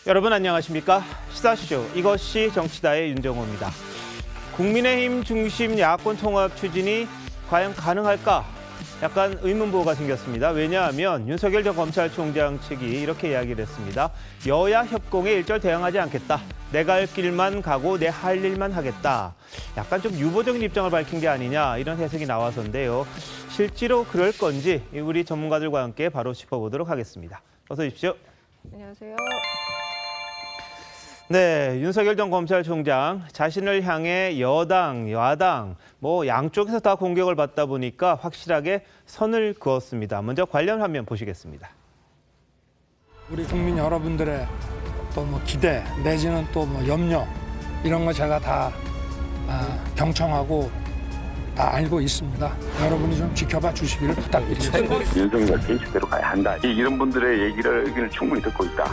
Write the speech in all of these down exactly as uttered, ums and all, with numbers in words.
여러분 안녕하십니까? 시사쇼 이것이 정치다의 윤정호입니다. 국민의힘 중심 야권 통합 추진이 과연 가능할까? 약간 의문부호가 생겼습니다. 왜냐하면 윤석열 전 검찰총장 측이 이렇게 이야기를 했습니다. 여야 협공에 일절 대응하지 않겠다. 내가 할 길만 가고 내 할 일만 하겠다. 약간 좀 유보적인 입장을 밝힌 게 아니냐 이런 해석이 나와서인데요. 실제로 그럴 건지 우리 전문가들과 함께 바로 짚어보도록 하겠습니다. 어서 오십시오. 안녕하세요. 네, 윤석열 전 검찰총장 자신을 향해 여당, 야당 뭐 양쪽에서 다 공격을 받다 보니까 확실하게 선을 그었습니다. 먼저 관련 화면 보시겠습니다. 우리 국민 여러분들의 또 뭐 기대 내지는 또 뭐 염려 이런 거 제가 다 아, 경청하고 다 알고 있습니다. 여러분이 좀 지켜봐 주시기를 부탁드립니다. 윤석열 페이스대로 가야 한다. 이런 분들의 얘기를 의견을 충분히 듣고 있다.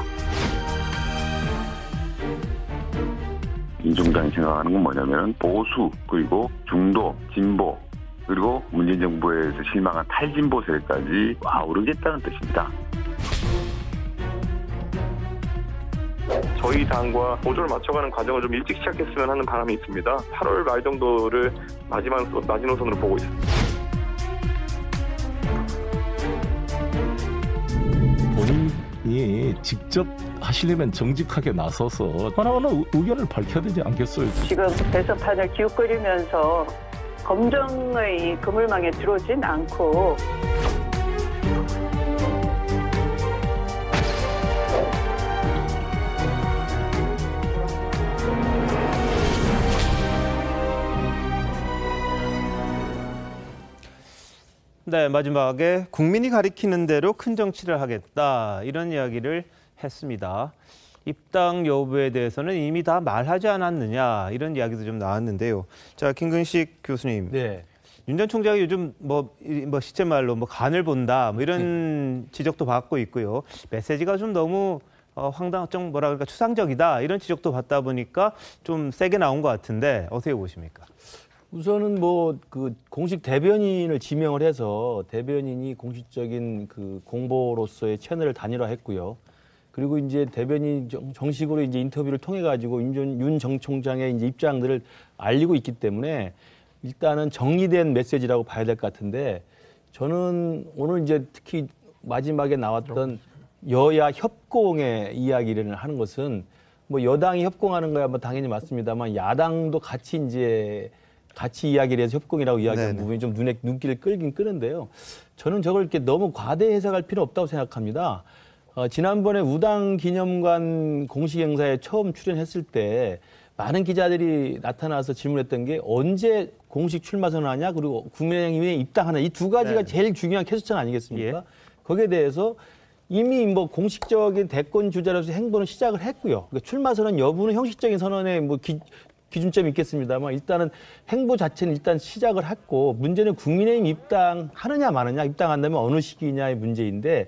민중당이 생각하는 건 뭐냐면 보수 그리고 중도, 진보 그리고 문재인 정부에서 실망한 탈진보 세력까지 아우르겠다는 뜻입니다. 저희 당과 보조를 맞춰가는 과정을 좀 일찍 시작했으면 하는 바람이 있습니다. 팔월 말 정도를 마지막, 마지노선으로 보고 있습니다. 본인이 직접 하시려면 정직하게 나서서 하나하나 의견을 밝혀야 되지 않겠어요? 지금 대선판을 기웃거리면서 검정의 그물망에 들어오진 않고 네, 마지막에 국민이 가리키는 대로 큰 정치를 하겠다 이런 이야기를 했습니다. 입당 여부에 대해서는 이미 다 말하지 않았느냐 이런 이야기도 좀 나왔는데요. 자, 김근식 교수님, 네. 윤 전 총장이 요즘 뭐, 뭐 시체 말로 뭐 간을 본다 뭐 이런 네. 지적도 받고 있고요. 메시지가 좀 너무 어, 황당, 좀 뭐라 그럴까 추상적이다 이런 지적도 받다 보니까 좀 세게 나온 것 같은데 어떻게 보십니까? 우선은 뭐 그 공식 대변인을 지명을 해서 대변인이 공식적인 그 공보로서의 채널을 단일화했고요. 그리고 이제 대변인 정식으로 이제 인터뷰를 통해 가지고 윤 전 총장의 이제 입장들을 알리고 있기 때문에 일단은 정리된 메시지라고 봐야 될 것 같은데 저는 오늘 이제 특히 마지막에 나왔던 여야 협공의 이야기를 하는 것은 뭐 여당이 협공하는 거야 뭐 당연히 맞습니다만 야당도 같이 이제 같이 이야기를 해서 협공이라고 이야기하는 네네. 부분이 좀 눈에 눈길을 끌긴 끄는데요. 저는 저걸 이렇게 너무 과대 해석할 필요 없다고 생각합니다. 어, 지난번에 우당 기념관 공식 행사에 처음 출연했을 때 많은 기자들이 나타나서 질문했던 게 언제 공식 출마 선언하냐 그리고 국민의힘에 입당하냐 이 두 가지가 네네. 제일 중요한 캐스천 아니겠습니까? 예. 거기에 대해서 이미 뭐 공식적인 대권 주자로서 행보는 시작을 했고요. 그러니까 출마 선언 여부는 형식적인 선언에 뭐 기, 기준점이 있겠습니다만 일단은 행보 자체는 일단 시작을 했고 문제는 국민의힘 입당하느냐 마느냐 입당한다면 어느 시기냐의 문제인데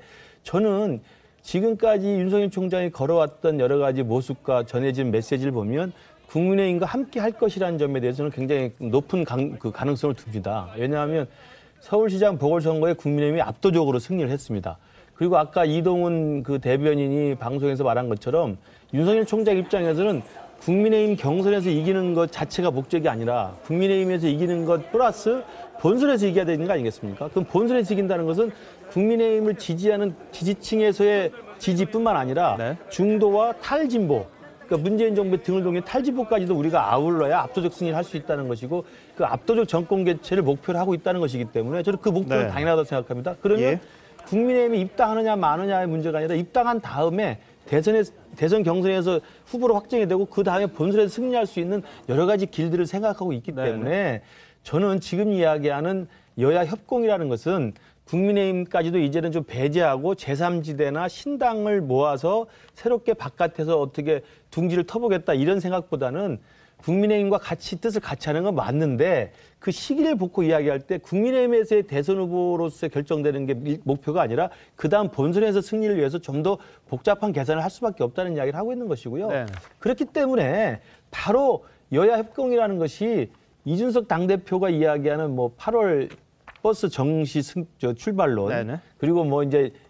저는 지금까지 윤석열 총장이 걸어왔던 여러 가지 모습과 전해진 메시지를 보면 국민의힘과 함께 할 것이라는 점에 대해서는 굉장히 높은 강, 그 가능성을 둡니다. 왜냐하면 서울시장 보궐선거에 국민의힘이 압도적으로 승리를 했습니다. 그리고 아까 이동훈 그 대변인이 방송에서 말한 것처럼 윤석열 총장 입장에서는 국민의힘 경선에서 이기는 것 자체가 목적이 아니라 국민의힘에서 이기는 것 플러스 본선에서 이겨야 되는 거 아니겠습니까? 그럼 본선에서 이긴다는 것은 국민의힘을 지지하는 지지층에서의 지지뿐만 아니라 네. 중도와 탈진보, 그러니까 문재인 정부의 등을 동인 탈진보까지도 우리가 아울러야 압도적 승리를 할 수 있다는 것이고 그 압도적 정권 개최를 목표로 하고 있다는 것이기 때문에 저는 그 목표는 네. 당연하다고 생각합니다. 그러면 예. 국민의힘이 입당하느냐 마느냐의 문제가 아니라 입당한 다음에 대선에, 대선 경선에서 후보로 확정이 되고 그 다음에 본선에서 승리할 수 있는 여러 가지 길들을 생각하고 있기 네네. 때문에 저는 지금 이야기하는 여야 협공이라는 것은 국민의힘까지도 이제는 좀 배제하고 제삼지대나 신당을 모아서 새롭게 바깥에서 어떻게 둥지를 터보겠다 이런 생각보다는 국민의힘과 같이 뜻을 같이 하는 건 맞는데 그 시기를 보고 이야기할 때 국민의힘에서의 대선 후보로서 결정되는 게 목표가 아니라 그다음 본선에서 승리를 위해서 좀 더 복잡한 계산을 할 수밖에 없다는 이야기를 하고 있는 것이고요. 네. 그렇기 때문에 바로 여야 협공이라는 것이 이준석 당대표가 이야기하는 뭐 팔월 버스 정시 승, 저 출발론 네네. 그리고 뭐 이제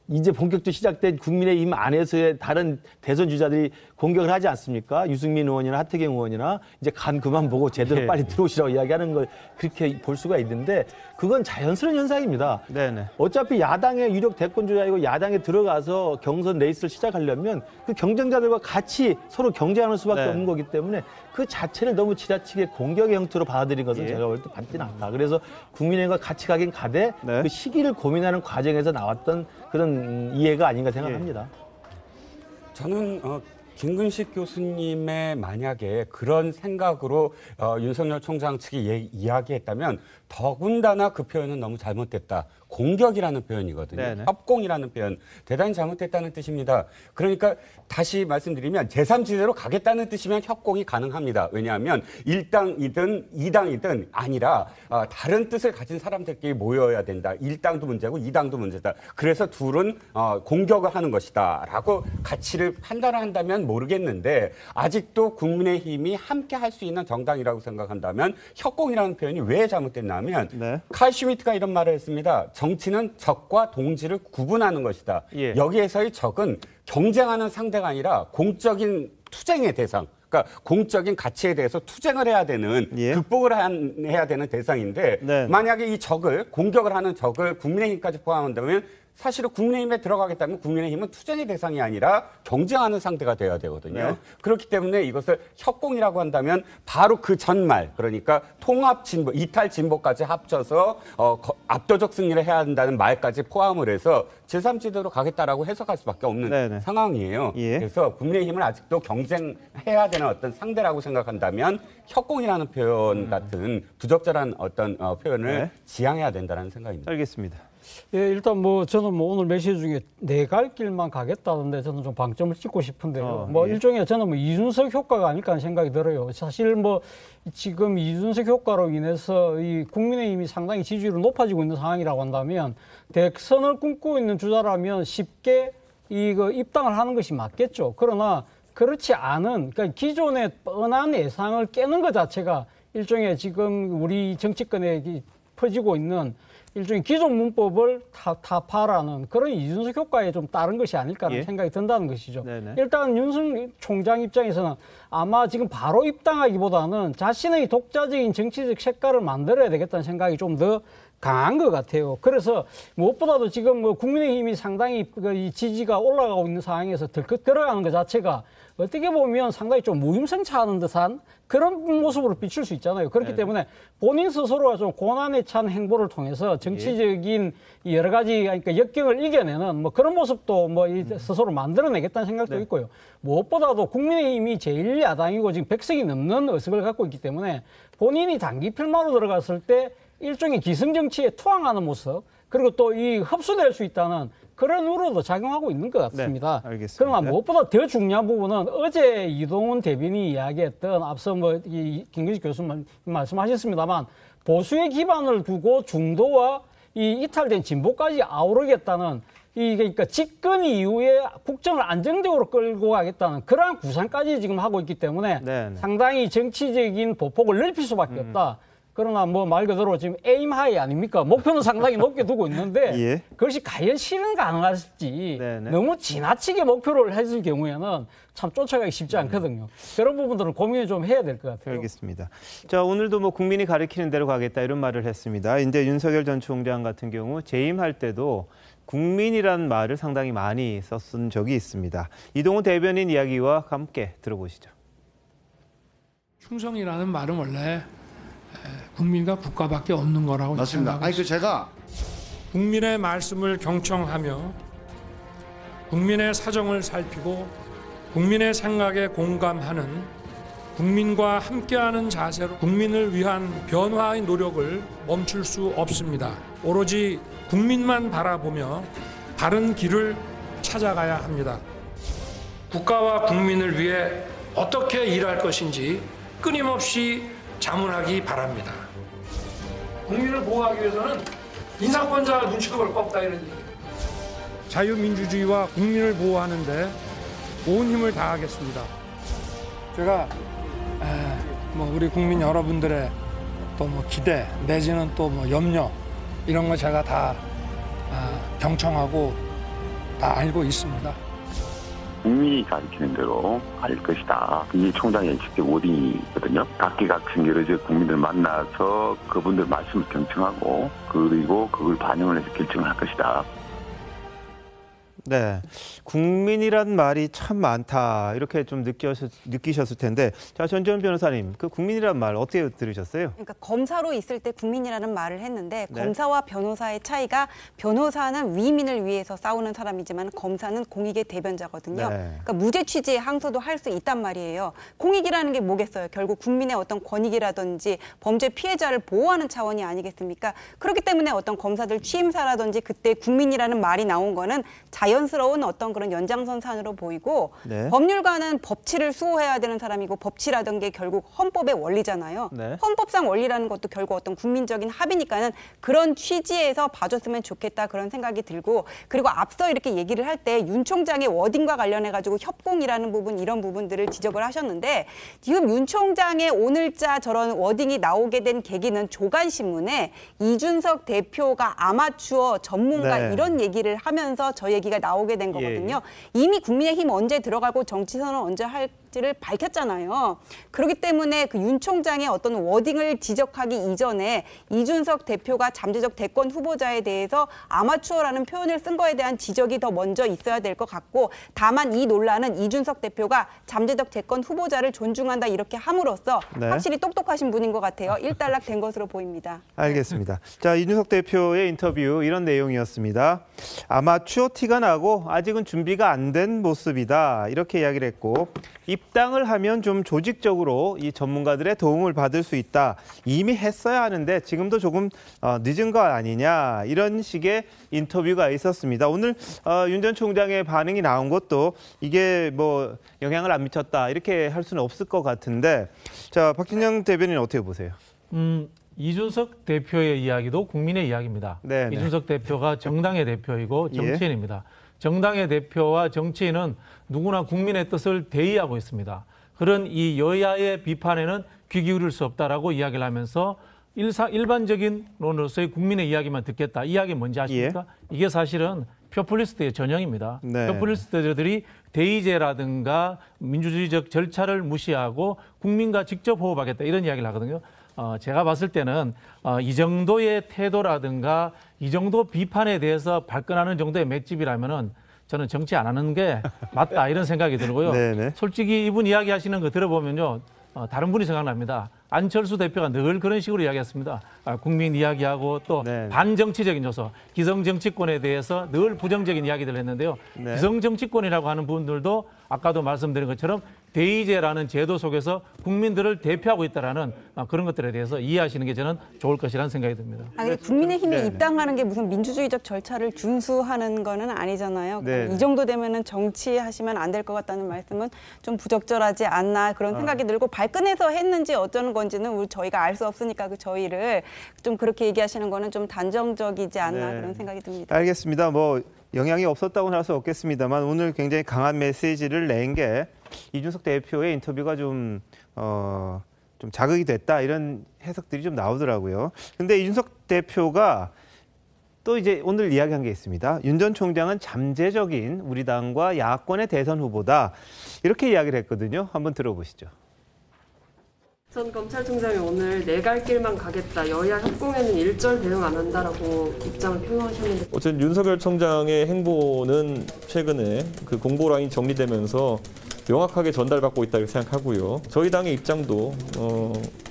이제 본격적으로 시작된 국민의힘 안에서의 다른 대선 주자들이 공격을 하지 않습니까? 유승민 의원이나 하태경 의원이나 이제 간 그만 보고 제대로 예. 빨리 들어오시라고 이야기하는 걸 그렇게 볼 수가 있는데 그건 자연스러운 현상입니다. 네네. 어차피 야당의 유력 대권주자이고 야당에 들어가서 경선 레이스를 시작하려면 그 경쟁자들과 같이 서로 경쟁하는 수밖에 네. 없는 거기 때문에 그 자체를 너무 지나치게 공격의 형태로 받아들인 것은 예. 제가 볼 때 맞지는 않다. 그래서 국민의힘과 같이 가긴 가되 네. 그 시기를 고민하는 과정에서 나왔던 그런 이해가 아닌가 생각합니다. 저는 어, 김근식 교수님의 만약에 그런 생각으로 어, 윤석열 총장 측이 예, 이야기했다면 더군다나 그 표현은 너무 잘못됐다. 공격이라는 표현이거든요. 네네. 협공이라는 표현. 대단히 잘못됐다는 뜻입니다. 그러니까 다시 말씀드리면 제삼 지대로 가겠다는 뜻이면 협공이 가능합니다. 왜냐하면 일 당이든 이 당이든 아니라 어, 다른 뜻을 가진 사람들끼리 모여야 된다. 일 당도 문제고 이 당도 문제다. 그래서 둘은 어, 공격을 하는 것이다. 라고 가치를 판단을 한다면 모르겠는데 아직도 국민의힘이 함께 할 수 있는 정당이라고 생각한다면 협공이라는 표현이 왜 잘못됐나 하면 네. 칼 슈미트가 이런 말을 했습니다. 정치는 적과 동지를 구분하는 것이다. 예. 여기에서의 적은 경쟁하는 상대가 아니라 공적인 투쟁의 대상. 그러니까 공적인 가치에 대해서 투쟁을 해야 되는 예. 극복을 한, 해야 되는 대상인데 네. 만약에 이 적을 공격을 하는 적을 국민의힘까지 포함한다면 사실은 국민의힘에 들어가겠다면 국민의힘은 투쟁의 대상이 아니라 경쟁하는 상대가 돼야 되거든요. 네. 그렇기 때문에 이것을 협공이라고 한다면 바로 그 전말 그러니까 통합 진보, 이탈 진보까지 합쳐서 어, 거, 압도적 승리를 해야 한다는 말까지 포함을 해서 제삼 지대로 가겠다라고 해석할 수밖에 없는 네네. 상황이에요. 예. 그래서 국민의힘은 아직도 경쟁해야 되는 어떤 상대라고 생각한다면 협공이라는 표현 같은 부적절한 어떤 어, 표현을 네. 지양해야 된다는 생각입니다. 알겠습니다. 예, 일단 뭐 저는 뭐 오늘 메시지 중에 내 갈 길만 가겠다는데 저는 좀 방점을 찍고 싶은데요. 어, 뭐 예. 일종의 저는 뭐 이준석 효과가 아닐까 하는 생각이 들어요. 사실 뭐 지금 이준석 효과로 인해서 이 국민의힘이 상당히 지지율이 높아지고 있는 상황이라고 한다면 대선을 꿈꾸고 있는 주자라면 쉽게 이거 입당을 하는 것이 맞겠죠. 그러나 그렇지 않은 그러니까 기존의 뻔한 예상을 깨는 것 자체가 일종의 지금 우리 정치권에 퍼지고 있는 일종의 기존 문법을 타, 타파라는 그런 이준석 효과에 좀 따른 것이 아닐까라는 예. 생각이 든다는 것이죠. 네네. 일단 윤석 총장 입장에서는 아마 지금 바로 입당하기보다는 자신의 독자적인 정치적 색깔을 만들어야 되겠다는 생각이 좀 더 강한 것 같아요. 그래서 무엇보다도 지금 뭐 국민의힘이 상당히 이 지지가 올라가고 있는 상황에서 덜컥 들어가는 것 자체가 어떻게 보면 상당히 좀 무임승차하는 듯한 그런 모습으로 비출 수 있잖아요. 그렇기 네. 때문에 본인 스스로가 좀 고난에 찬 행보를 통해서 정치적인 여러 가지 그러니까 역경을 이겨내는 뭐 그런 모습도 뭐 스스로 만들어내겠다는 생각도 네. 있고요. 무엇보다도 국민의힘이 제일 야당이고 지금 백석이 넘는 의석을 갖고 있기 때문에 본인이 단기 필마로 들어갔을 때 일종의 기승정치에 투항하는 모습 그리고 또 이 흡수될 수 있다는 그런 의로도 작용하고 있는 것 같습니다. 네, 알겠습니다. 그러나 무엇보다 더 중요한 부분은 어제 이동훈 대변인이 이야기했던 앞서 뭐 이 김근식 교수님 말씀하셨습니다만 보수의 기반을 두고 중도와 이 이탈된 진보까지 아우르겠다는 이 그러니까 집권 이후에 국정을 안정적으로 끌고 가겠다는 그러한 구상까지 지금 하고 있기 때문에 네네. 상당히 정치적인 보폭을 넓힐 수밖에 음. 없다. 그러나 뭐 말 그대로 지금 에임 하이 아닙니까? 목표는 상당히 높게 두고 있는데 예. 그것이 과연 실현 가능할지 네네. 너무 지나치게 목표를 했을 경우에는 참 쫓아가기 쉽지 않거든요. 그런 부분들은 고민을 좀 해야 될 것 같아요. 알겠습니다. 자, 오늘도 뭐 국민이 가리키는 대로 가겠다 이런 말을 했습니다. 이제 윤석열 전 총장 같은 경우 재임할 때도 국민이라는 말을 상당히 많이 썼은 적이 있습니다. 이동훈 대변인 이야기와 함께 들어보시죠. 충성이라는 말은 원래 국민과 국가밖에 없는 거라고 맞습니다. 생각합니다. 아니 그 제가 국민의 말씀을 경청하며 국민의 사정을 살피고 국민의 생각에 공감하는 국민과 함께하는 자세로 국민을 위한 변화의 노력을 멈출 수 없습니다. 오로지 국민만 바라보며 바른 길을 찾아가야 합니다. 국가와 국민을 위해 어떻게 일할 것인지 끊임없이 자문하기 바랍니다. 국민을 보호하기 위해서는 인사권자 눈치도 볼 거 없다 이런 얘기예요. 자유민주주의와 국민을 보호하는 데 온 힘을 다하겠습니다. 제가 에, 뭐 우리 국민 여러분들의 또 뭐 기대 내지는 또 뭐 염려 이런 거 제가 다 아, 경청하고 다 알고 있습니다. 국민이 가리키는 대로 할 것이다. 이게 총장의 직접 워딩이거든요. 각기각층 여러 지역 국민들 만나서 그분들 말씀을 경청하고 그리고 그걸 반영을 해서 결정을 할 것이다. 네, 국민이란 말이 참 많다 이렇게 좀 느끼셨, 느끼셨을 텐데, 자 전지현 변호사님, 그 국민이란 말 어떻게 들으셨어요? 그러니까 검사로 있을 때 국민이라는 말을 했는데 네. 검사와 변호사의 차이가 변호사는 위민을 위해서 싸우는 사람이지만 검사는 공익의 대변자거든요. 네. 그러니까 무죄 취지의 항소도 할 수 있단 말이에요. 공익이라는 게 뭐겠어요? 결국 국민의 어떤 권익이라든지 범죄 피해자를 보호하는 차원이 아니겠습니까? 그렇기 때문에 어떤 검사들 취임사라든지 그때 국민이라는 말이 나온 거는 자연 자연스러운 어떤 그런 연장선상으로 보이고 네. 법률가는 법치를 수호해야 되는 사람이고 법치라던 게 결국 헌법의 원리잖아요. 네. 헌법상 원리라는 것도 결국 어떤 국민적인 합의니까는 그런 취지에서 봐줬으면 좋겠다 그런 생각이 들고, 그리고 앞서 이렇게 얘기를 할 때 윤 총장의 워딩과 관련해 가지고 협공이라는 부분 이런 부분들을 지적을 하셨는데, 지금 윤 총장의 오늘자 저런 워딩이 나오게 된 계기는 조간신문에 이준석 대표가 아마추어 전문가 네. 이런 얘기를 하면서 저 얘기가 나오게 된 거거든요. 예. 이미 국민의힘 언제 들어가고 정치선언 언제 할지를 밝혔잖아요. 그렇기 때문에 그 윤 총장의 어떤 워딩을 지적하기 이전에 이준석 대표가 잠재적 대권 후보자에 대해서 아마추어라는 표현을 쓴 거에 대한 지적이 더 먼저 있어야 될 것 같고, 다만 이 논란은 이준석 대표가 잠재적 대권 후보자를 존중한다 이렇게 함으로써 네. 확실히 똑똑하신 분인 것 같아요. 일단락 된 것으로 보입니다. 알겠습니다. 자, 이준석 대표의 인터뷰 이런 내용이었습니다. 아마추어 티가 나고 아직은 준비가 안 된 모습이다 이렇게 이야기를 했고, 입당을 하면 좀 조직적으로 이 전문가들의 도움을 받을 수 있다. 이미 했어야 하는데 지금도 조금 어, 늦은 거 아니냐 이런 식의 인터뷰가 있었습니다. 오늘 어, 윤 전 총장의 반응이 나온 것도 이게 뭐 영향을 안 미쳤다 이렇게 할 수는 없을 것 같은데, 자 박진영 대변인 어떻게 보세요? 음. 이준석 대표의 이야기도 국민의 이야기입니다. 네네. 이준석 대표가 정당의 대표이고 정치인입니다. 예. 정당의 대표와 정치인은 누구나 국민의 뜻을 대의하고 있습니다. 그런 이 여야의 비판에는 귀 기울일 수 없다라고 이야기를 하면서 일사, 일반적인론으로서의 국민의 이야기만 듣겠다. 이 이야기 뭔지 아십니까? 예. 이게 사실은 표퓰리스트의 전형입니다. 네. 표퓰리스트들이 대의제라든가 민주주의적 절차를 무시하고 국민과 직접 호흡하겠다 이런 이야기를 하거든요. 어, 제가 봤을 때는 어, 이 정도의 태도라든가 이 정도 비판에 대해서 발끈하는 정도의 맷집이라면은 저는 정치 안 하는 게 맞다 이런 생각이 들고요. 네네. 솔직히 이분 이야기하시는 거 들어보면요, 어, 다른 분이 생각납니다. 안철수 대표가 늘 그런 식으로 이야기했습니다. 아, 국민 이야기하고 또 네. 반정치적인 요소, 기성정치권에 대해서 늘 부정적인 이야기들을 했는데요. 네. 기성정치권이라고 하는 분들도 아까도 말씀드린 것처럼 대의제라는 제도 속에서 국민들을 대표하고 있다라는 그런 것들에 대해서 이해하시는 게 저는 좋을 것이라는 생각이 듭니다. 아니, 국민의힘이 네. 입당하는 게 무슨 민주주의적 절차를 준수하는 거는 아니잖아요. 네. 이 정도 되면은 정치하시면 안 될 것 같다는 말씀은 좀 부적절하지 않나 그런 생각이 아. 들고, 발끈해서 했는지 어쩌는 건지는 우리 저희가 알 수 없으니까 그 저희를 좀 그렇게 얘기하시는 거는 좀 단정적이지 않나 네. 그런 생각이 듭니다. 알겠습니다. 뭐 영향이 없었다고는 할 수 없겠습니다만 오늘 굉장히 강한 메시지를 낸 게 이준석 대표의 인터뷰가 좀, 어, 좀 자극이 됐다 이런 해석들이 좀 나오더라고요. 근데 이준석 대표가 또 이제 오늘 이야기한 게 있습니다. 윤 전 총장은 잠재적인 우리 당과 야권의 대선 후보다 이렇게 이야기를 했거든요. 한번 들어보시죠. 전 검찰총장이 오늘 내 갈 길만 가겠다, 여야 협공에는 일절 대응 안 한다라고 입장을 표명하셨는데, 어쨌든 윤석열 총장의 행보는 최근에 그 공보 라인이 정리되면서 명확하게 전달받고 있다 이렇게 생각하고요. 저희 당의 입장도 어,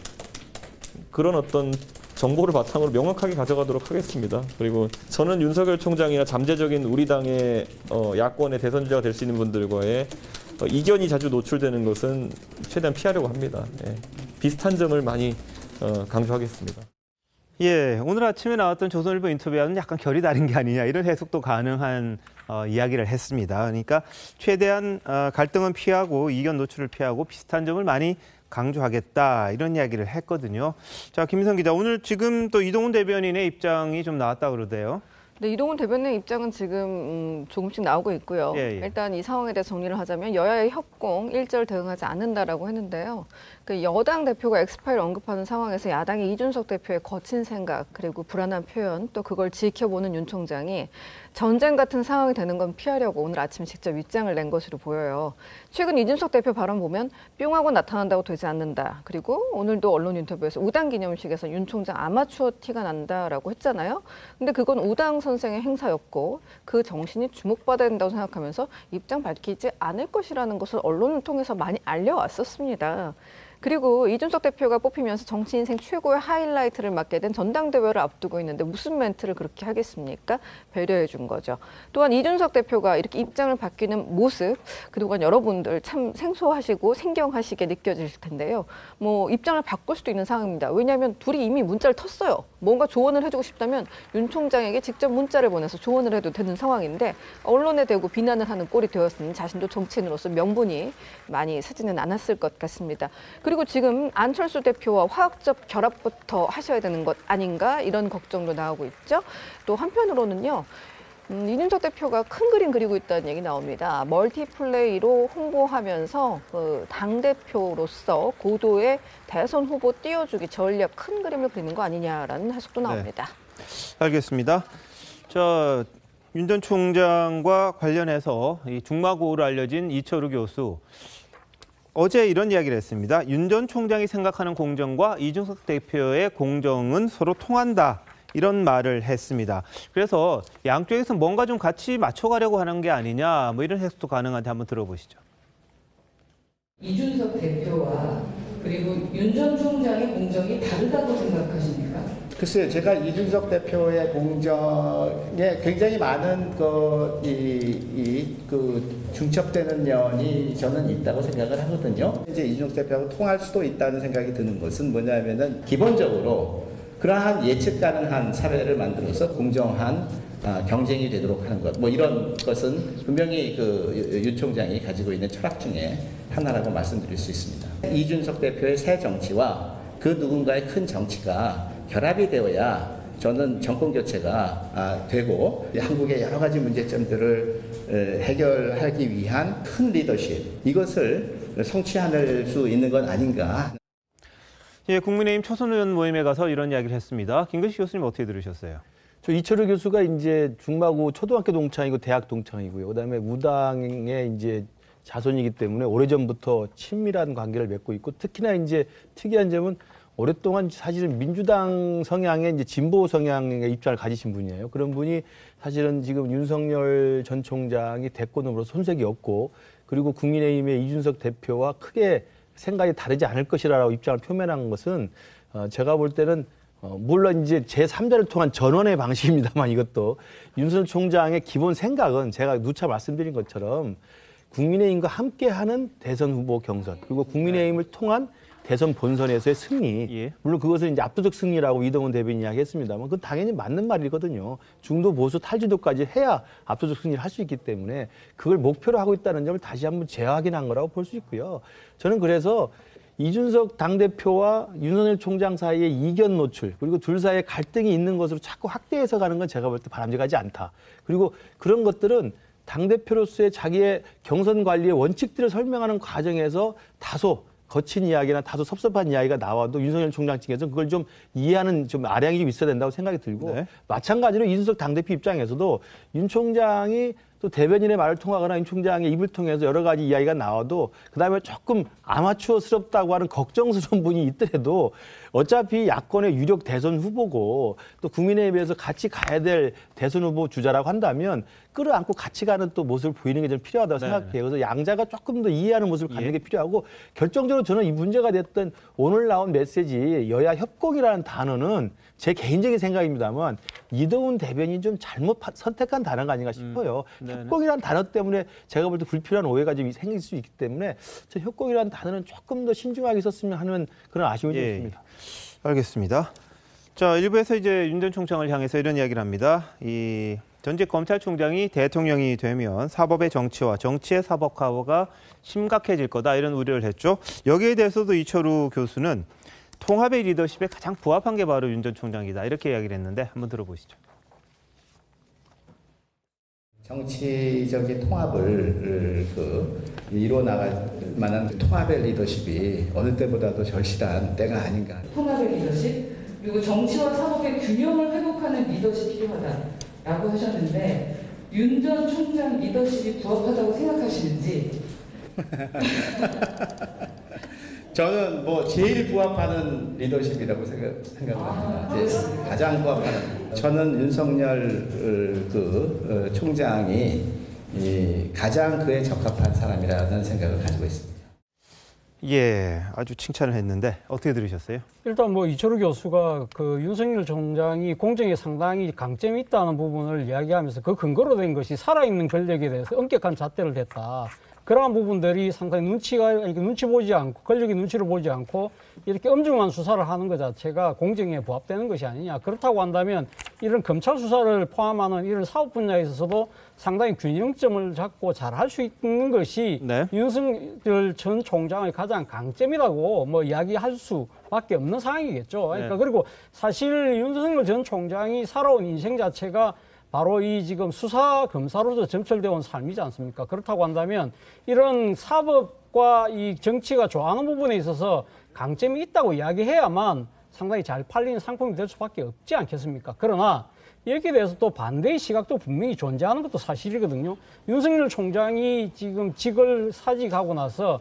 그런 어떤 정보를 바탕으로 명확하게 가져가도록 하겠습니다. 그리고 저는 윤석열 총장이나 잠재적인 우리 당의 어, 야권의 대선 주자가 될 수 있는 분들과의 어, 이견이 자주 노출되는 것은 최대한 피하려고 합니다. 예. 비슷한 점을 많이 어, 강조하겠습니다. 예, 오늘 아침에 나왔던 조선일보 인터뷰와는 약간 결이 다른 게 아니냐 이런 해석도 가능한 어, 이야기를 했습니다. 그러니까 최대한 어, 갈등은 피하고 이견 노출을 피하고 비슷한 점을 많이 강조하겠다 이런 이야기를 했거든요. 자, 김민선 기자, 오늘 지금 또 이동훈 대변인의 입장이 좀 나왔다 그러대요. 네, 이동훈 대변인 입장은 지금 음, 조금씩 나오고 있고요. 예, 예. 일단 이 상황에 대해서 정리를 하자면 여야의 협공, 일절 대응하지 않는다라고 했는데요. 그 여당 대표가 엑스파일 언급하는 상황에서 야당의 이준석 대표의 거친 생각 그리고 불안한 표현 또 그걸 지켜보는 윤 총장이 전쟁 같은 상황이 되는 건 피하려고 오늘 아침 직접 입장을 낸 것으로 보여요. 최근 이준석 대표 발언 보면 뿅하고 나타난다고 되지 않는다. 그리고 오늘도 언론 인터뷰에서 우당 기념식에서 윤 총장 아마추어 티가 난다라고 했잖아요. 근데 그건 우당 선생의 행사였고 그 정신이 주목받아야 된다고 생각하면서 입장 밝히지 않을 것이라는 것을 언론을 통해서 많이 알려왔었습니다. 그리고 이준석 대표가 뽑히면서 정치 인생 최고의 하이라이트를 맡게 된 전당대회를 앞두고 있는데 무슨 멘트를 그렇게 하겠습니까? 배려해 준 거죠. 또한 이준석 대표가 이렇게 입장을 바뀌는 모습, 그동안 여러분들 참 생소하시고 생경하시게 느껴질 텐데요. 뭐 입장을 바꿀 수도 있는 상황입니다. 왜냐하면 둘이 이미 문자를 텄어요. 뭔가 조언을 해주고 싶다면 윤 총장에게 직접 문자를 보내서 조언을 해도 되는 상황인데 언론에 대고 비난을 하는 꼴이 되었으니 자신도 정치인으로서 명분이 많이 서지는 않았을 것 같습니다. 그리고 지금 안철수 대표와 화학적 결합부터 하셔야 되는 것 아닌가 이런 걱정도 나오고 있죠. 또 한편으로는요. 음, 이준석 대표가 큰 그림 그리고 있다는 얘기 나옵니다. 멀티플레이로 홍보하면서 그 당대표로서 고도의 대선 후보 띄워주기 전략 큰 그림을 그리는 거 아니냐라는 해석도 나옵니다. 네. 알겠습니다. 저 윤 전 총장과 관련해서 이 중마고로 알려진 이철우 교수. 어제 이런 이야기를 했습니다. 윤 전 총장이 생각하는 공정과 이준석 대표의 공정은 서로 통한다. 이런 말을 했습니다. 그래서 양쪽에서 뭔가 좀 같이 맞춰가려고 하는 게 아니냐, 뭐 이런 해석도 가능한데 한번 들어보시죠. 이준석 대표와 그리고 윤 전 총장의 공정이 다르다고 생각하십니까? 글쎄요, 제가 이준석 대표의 공정에 굉장히 많은 그, 이, 이, 그 중첩되는 면이 저는 있다고 생각을 하거든요. 이제 이준석 대표하고 통할 수도 있다는 생각이 드는 것은 뭐냐면은 기본적으로 그러한 예측 가능한 사회를 만들어서 공정한 아, 경쟁이 되도록 하는 것. 뭐 이런 것은 분명히 그 윤 총장이 가지고 있는 철학 중에 하나라고 말씀드릴 수 있습니다. 이준석 대표의 새 정치와 그 누군가의 큰 정치가 결합이 되어야 저는 정권 교체가 아, 되고 한국의 여러 가지 문제점들을 에, 해결하기 위한 큰 리더십 이것을 성취할 수 있는 건 아닌가. 예, 국민의힘 초선 의원 모임에 가서 이런 이야기를 했습니다. 김근식 교수님 어떻게 들으셨어요? 저 이철우 교수가 이제 중마고 초등학교 동창이고 대학 동창이고요. 그다음에 무당의 이제 자손이기 때문에 오래전부터 친밀한 관계를 맺고 있고 특히나 이제 특이한 점은 오랫동안 사실은 민주당 성향의 이제 진보 성향의 입장을 가지신 분이에요. 그런 분이 사실은 지금 윤석열 전 총장이 대권 후보로 손색이 없고 그리고 국민의힘의 이준석 대표와 크게 생각이 다르지 않을 것이라고 입장을 표명한 것은 어, 제가 볼 때는 어, 물론 이제 제삼자를 통한 전원의 방식입니다만 이것도 윤석열 총장의 기본 생각은 제가 누차 말씀드린 것처럼 국민의힘과 함께하는 대선 후보 경선 그리고 국민의힘을 통한 대선 본선에서의 승리, 예. 물론 그것은 이제 압도적 승리라고 이동훈 대변인이 이야기했습니다만 그건 당연히 맞는 말이거든요. 중도 보수 탈지도까지 해야 압도적 승리를 할 수 있기 때문에 그걸 목표로 하고 있다는 점을 다시 한번 재확인한 거라고 볼 수 있고요. 저는 그래서 이준석 당대표와 윤석열 총장 사이의 이견 노출 그리고 둘 사이에 갈등이 있는 것으로 자꾸 확대해서 가는 건 제가 볼 때 바람직하지 않다. 그리고 그런 것들은 당대표로서의 자기의 경선 관리의 원칙들을 설명하는 과정에서 다소 거친 이야기나 다소 섭섭한 이야기가 나와도 윤석열 총장 측에서 그걸 좀 이해하는 좀 아량이 좀 있어야 된다고 생각이 들고 네. 마찬가지로 이준석 당대표 입장에서도 윤 총장이 또 대변인의 말을 통하거나 윤 총장의 입을 통해서 여러 가지 이야기가 나와도 그다음에 조금 아마추어스럽다고 하는 걱정스러운 분이 있더라도 어차피 야권의 유력 대선 후보고 또 국민의힘에서 같이 가야 될 대선 후보 주자라고 한다면 끌어안고 같이 가는 또 모습을 보이는 게 좀 필요하다고 네. 생각해요. 그래서 양자가 조금 더 이해하는 모습을 갖는 게 필요하고 결정적으로 저는 이 문제가 됐던 오늘 나온 메시지 여야 협공이라는 단어는 제 개인적인 생각입니다만 이동훈 대변인이 좀 잘못 선택한 단어가 아닌가 싶어요. 음, 협공이라는 단어 때문에 제가 볼 때 불필요한 오해가 좀 생길 수 있기 때문에 저 협공이라는 단어는 조금 더 신중하게 썼으면 하는 그런 아쉬움이 예, 있습니다. 알겠습니다. 자, 일부에서 이제 윤 전 총장을 향해서 이런 이야기를 합니다. 이 전직 검찰총장이 대통령이 되면 사법의 정치와 정치의 사법화가 심각해질 거다 이런 우려를 했죠. 여기에 대해서도 이철우 교수는 통합의 리더십에 가장 부합한 게 바로 윤 전 총장이다 이렇게 이야기를 했는데 한번 들어보시죠. 정치적인 통합을 그 이루어 나갈 만한 통합의 리더십이 어느 때보다도 절실한 때가 아닌가. 통합의 리더십 그리고 정치와 사법의 균형을 회복하는 리더십이 필요하다라고 하셨는데 윤 전 총장 리더십이 부합하다고 생각하시는지? 저는 뭐 제일 부합하는 리더십이라고 생각, 생각합니다. 아, 가장 부합하는. 저는 윤석열 그 총장이 이 가장 그에 적합한 사람이라는 생각을 가지고 있습니다. 예, 아주 칭찬을 했는데 어떻게 들으셨어요? 일단 뭐 이철우 교수가 그 윤석열 총장이 공정에 상당히 강점이 있다는 부분을 이야기하면서 그 근거로 된 것이 살아있는 권력에 대해서 엄격한 잣대를 댔다. 그러한 부분들이 상당히 눈치가, 이렇게 눈치 보지 않고, 권력의 눈치를 보지 않고, 이렇게 엄중한 수사를 하는 것 자체가 공정에 부합되는 것이 아니냐. 그렇다고 한다면, 이런 검찰 수사를 포함하는 이런 사업 분야에 있어서도 상당히 균형점을 잡고 잘 할 수 있는 것이 네. 윤석열 전 총장의 가장 강점이라고 뭐 이야기할 수밖에 없는 상황이겠죠. 그러니까 네. 그리고 사실 윤석열 전 총장이 살아온 인생 자체가 바로 이 지금 수사 검사로서 점철되어 온 삶이지 않습니까? 그렇다고 한다면 이런 사법과 이 정치가 좋아하는 부분에 있어서 강점이 있다고 이야기해야만 상당히 잘 팔리는 상품이 될 수밖에 없지 않겠습니까? 그러나 여기에 대해서 또 반대의 시각도 분명히 존재하는 것도 사실이거든요. 윤석열 총장이 지금 직을 사직하고 나서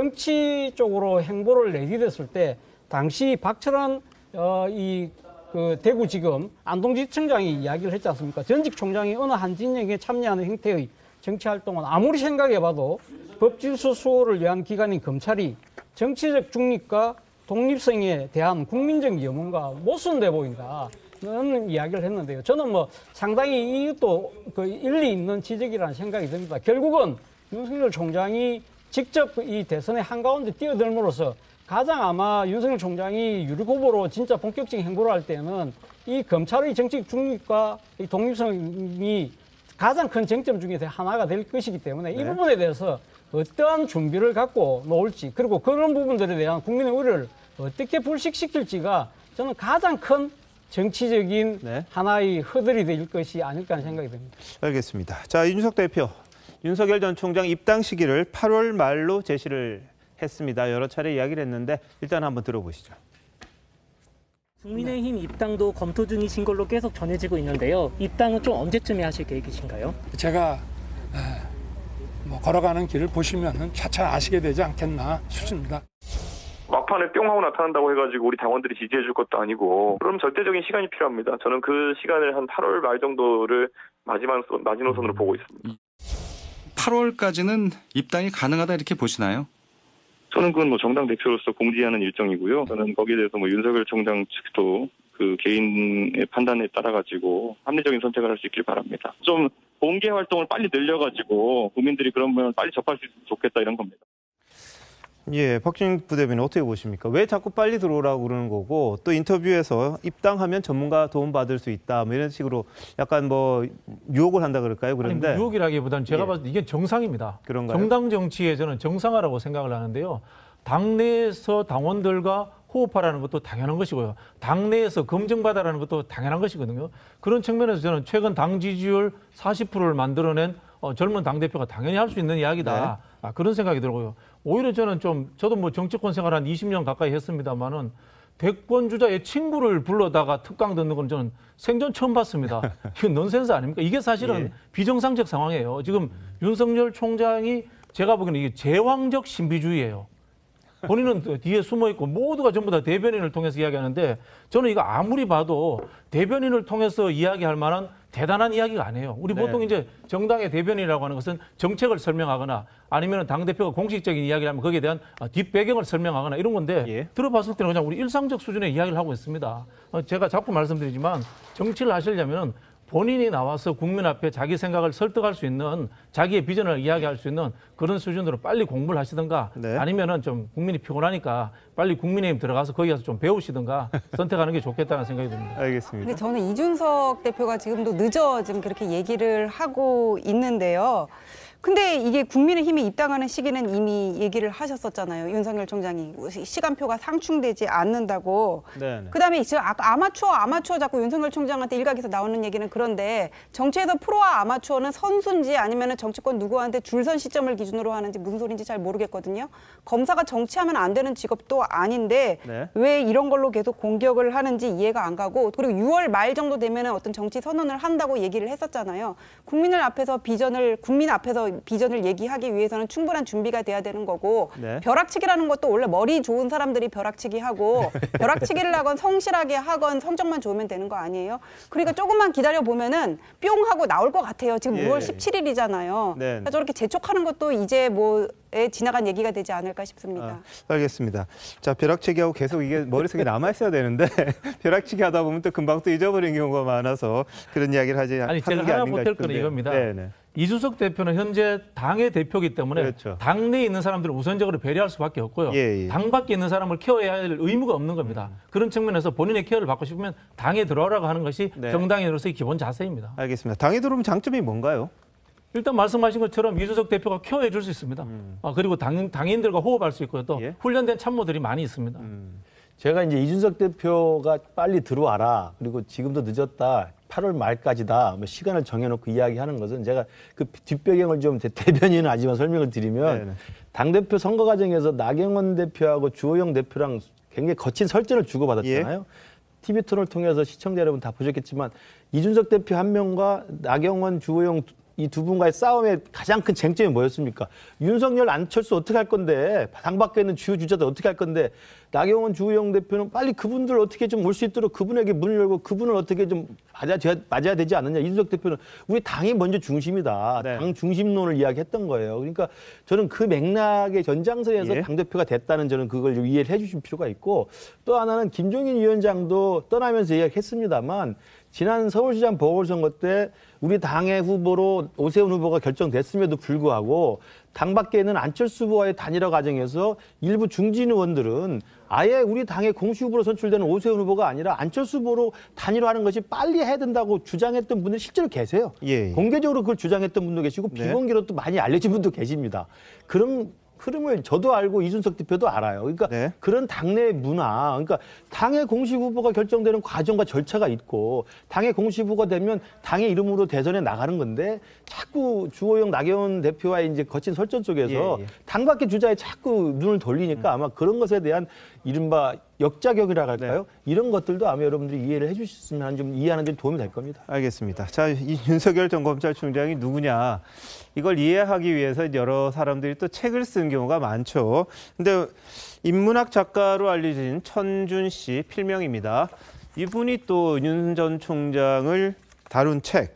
정치 쪽으로 행보를 내디뎠을 때 당시 박철환 어, 이 그 대구지검 안동지청장이 이야기를 했지 않습니까? 전직 총장이 어느 한 진영에 참여하는 형태의 정치 활동은 아무리 생각해봐도 법질서 수호를 위한 기관인 검찰이 정치적 중립과 독립성에 대한 국민적 염원과 모순돼 보인다는 이야기를 했는데요. 저는 뭐 상당히 이것도 그 일리 있는 지적이라는 생각이 듭니다. 결국은 윤석열 총장이 직접 이 대선의 한가운데 뛰어들므로써 가장 아마 윤석열 총장이 유리후보로 진짜 본격적인 행보를 할 때는 이 검찰의 정치적 중립과 이 독립성이 가장 큰 쟁점 중에 하나가 될 것이기 때문에 네. 이 부분에 대해서 어떠한 준비를 갖고 놓을지 그리고 그런 부분들에 대한 국민의 우려를 어떻게 불식시킬지가 저는 가장 큰 정치적인 네. 하나의 허들이 될 것이 아닐까 하는 생각이 듭니다. 알겠습니다. 자, 이준석 대표, 윤석열 전 총장 입당 시기를 팔월 말로 제시를 했습니다. 여러 차례 이야기를 했는데 일단 한번 들어보시죠. 국민의힘 입당도 검토 중이신 걸로 계속 전해지고 있는데요. 입당은 좀 언제쯤에 하실 계획이신가요? 제가 뭐 걸어가는 길을 보시면 차차 아시게 되지 않겠나 싶습니다. 막판에 뿅 하고 나타난다고 해가지고 우리 당원들이 지지해 줄 것도 아니고 그럼 절대적인 시간이 필요합니다. 저는 그 시간을 한 팔월 말 정도를 마지막, 마지노선으로 보고 있습니다. 팔월까지는 입당이 가능하다 이렇게 보시나요? 저는 그건 뭐 정당 대표로서 공지하는 일정이고요. 저는 거기에 대해서 뭐 윤석열 총장 측도 그 개인의 판단에 따라 가지고 합리적인 선택을 할 수 있길 바랍니다. 좀 공개 활동을 빨리 늘려가지고 국민들이 그런 부분을 빨리 접할 수 있으면 좋겠다 이런 겁니다. 예, 박준익 부대변인 어떻게 보십니까? 왜 자꾸 빨리 들어오라고 그러는 거고 또 인터뷰에서 입당하면 전문가 도움 받을 수 있다 뭐 이런 식으로 약간 뭐 유혹을 한다 그럴까요? 그런데 아니, 뭐 유혹이라기보다는 제가 예. 봤을 때 이게 정상입니다. 그런가요? 정당 정치에 저는 정상화라고 생각을 하는데요. 당내에서 당원들과 호흡하라는 것도 당연한 것이고요. 당내에서 검증받아라는 것도 당연한 것이거든요. 그런 측면에서 저는 최근 당 지지율 사십 퍼센트를 만들어낸 어, 젊은 당대표가 당연히 할 수 있는 이야기다. 네. 아, 그런 생각이 들고요. 오히려 저는 좀, 저도 뭐 정치권 생활 한 이십 년 가까이 했습니다만은 대권 주자의 친구를 불러다가 특강 듣는 건 저는 생전 처음 봤습니다. 이건 넌센스 아닙니까? 이게 사실은 예. 비정상적 상황이에요. 지금 윤석열 총장이 제가 보기에는 이게 제왕적 신비주의예요. 본인은 뒤에 숨어 있고 모두가 전부 다 대변인을 통해서 이야기하는데 저는 이거 아무리 봐도 대변인을 통해서 이야기할 만한 대단한 이야기가 아니에요. 우리 네. 보통 이제 정당의 대변인이라고 하는 것은 정책을 설명하거나 아니면 당대표가 공식적인 이야기를 하면 거기에 대한 뒷배경을 설명하거나 이런 건데 예. 들어봤을 때는 그냥 우리 일상적 수준의 이야기를 하고 있습니다. 제가 자꾸 말씀드리지만 정치를 하시려면 본인이 나와서 국민 앞에 자기 생각을 설득할 수 있는 자기의 비전을 이야기할 수 있는 그런 수준으로 빨리 공부를 하시든가 네. 아니면은 좀 국민이 피곤하니까 빨리 국민의힘 들어가서 거기 가서 좀 배우시든가 선택하는 게 좋겠다는 생각이 듭니다. 알겠습니다. 근데 저는 이준석 대표가 지금도 늦어 지금 그렇게 얘기를 하고 있는데요. 근데 이게 국민의힘에 입당하는 시기는 이미 얘기를 하셨었잖아요. 윤석열 총장이 시간표가 상충되지 않는다고. 네네. 그다음에 지금 아까 아마추어 아마추어 자꾸 윤석열 총장한테 일각에서 나오는 얘기는 그런데 정치에서 프로와 아마추어는 선수인지 아니면 정치권 누구한테 줄선 시점을 기준으로 하는지 무슨 소리인지 잘 모르겠거든요. 검사가 정치하면 안 되는 직업도 아닌데 네. 왜 이런 걸로 계속 공격을 하는지 이해가 안 가고 그리고 유월 말 정도 되면 어떤 정치 선언을 한다고 얘기를 했었잖아요. 국민을 앞에서 비전을 국민 앞에서 비전을 얘기하기 위해서는 충분한 준비가 돼야 되는 거고 네. 벼락치기라는 것도 원래 머리 좋은 사람들이 벼락치기 하고 벼락치기를 하건 성실하게 하건 성적만 좋으면 되는 거 아니에요? 그러니까 조금만 기다려 보면은 뿅 하고 나올 것 같아요. 지금 예. 유월 십칠일이잖아요. 네. 그러니까 저렇게 재촉하는 것도 이제 뭐에 지나간 얘기가 되지 않을까 싶습니다. 아, 알겠습니다. 자, 벼락치기하고 계속 이게 머릿속에 남아있어야 되는데 벼락치기 하다 보면 또 금방 또 잊어버리는 경우가 많아서 그런 이야기를 하지 아니, 제가 하는 게 하나 아닌가 못할 건 싶은데. 이겁니다. 네네. 이준석 대표는 현재 당의 대표이기 때문에 그렇죠. 당내에 있는 사람들을 우선적으로 배려할 수밖에 없고요. 예, 예. 당 밖에 있는 사람을 케어해야 할 의무가 없는 겁니다. 음. 그런 측면에서 본인의 케어를 받고 싶으면 당에 들어오라고 하는 것이 네. 정당인으로서의 기본 자세입니다. 알겠습니다. 당에 들어오면 장점이 뭔가요? 일단 말씀하신 것처럼 이준석 대표가 케어해 줄 수 있습니다. 음. 아, 그리고 당, 당인들과 호흡할 수 있고요. 또 예? 훈련된 참모들이 많이 있습니다. 음. 제가 이제 이준석 대표가 빨리 들어와라. 그리고 지금도 늦었다. 팔월 말까지다. 뭐 시간을 정해놓고 이야기하는 것은 제가 그 뒷배경을 좀 대변인은 아니지만 설명을 드리면 네네. 당대표 선거 과정에서 나경원 대표하고 주호영 대표랑 굉장히 거친 설전을 주고받았잖아요. 예. 티비 토론을 통해서 시청자 여러분 다 보셨겠지만 이준석 대표 한 명과 나경원, 주호영 이 두 분과의 싸움의 가장 큰 쟁점이 뭐였습니까? 윤석열, 안철수 어떻게 할 건데 당 밖에 있는 주요 주자들 어떻게 할 건데 나경원, 주호영 대표는 빨리 그분들 어떻게 좀 올 수 있도록 그분에게 문을 열고 그분을 어떻게 좀 맞아야, 맞아야 되지 않느냐. 이준석 대표는 우리 당이 먼저 중심이다. 네. 당 중심론을 이야기했던 거예요. 그러니까 저는 그 맥락의 연장선에서 예. 당대표가 됐다는 저는 그걸 좀 이해를 해 주실 필요가 있고 또 하나는 김종인 위원장도 떠나면서 이야기했습니다만 지난 서울시장 보궐선거 때 우리 당의 후보로 오세훈 후보가 결정됐음에도 불구하고 당 밖에 있는 안철수 후보와의 단일화 과정에서 일부 중진 의원들은 아예 우리 당의 공식 후보로 선출되는 오세훈 후보가 아니라 안철수 후보로 단일화하는 것이 빨리 해야 된다고 주장했던 분들이 실제로 계세요. 예. 공개적으로 그걸 주장했던 분도 계시고 네. 비공개로 또 많이 알려진 분도 계십니다. 그런 흐름을 저도 알고 이준석 대표도 알아요. 그러니까 네. 그런 당내 문화, 그러니까 당의 공식 후보가 결정되는 과정과 절차가 있고 당의 공식 후보가 되면 당의 이름으로 대선에 나가는 건데 자꾸 주호영, 나경원 대표와의 이제 거친 설전 속에서 예, 예. 당 밖의 주자에 자꾸 눈을 돌리니까 아마 그런 것에 대한 이른바 역작용이라고 할까요? 네. 이런 것들도 아마 여러분들이 이해를 해주셨으면 좀 이해하는 데 도움이 될 겁니다. 알겠습니다. 자, 이 윤석열 전 검찰총장이 누구냐 이걸 이해하기 위해서 여러 사람들이 또 책을 쓴 경우가 많죠. 근데 인문학 작가로 알려진 천준 씨 필명입니다. 이분이 또 윤 전 총장을 다룬 책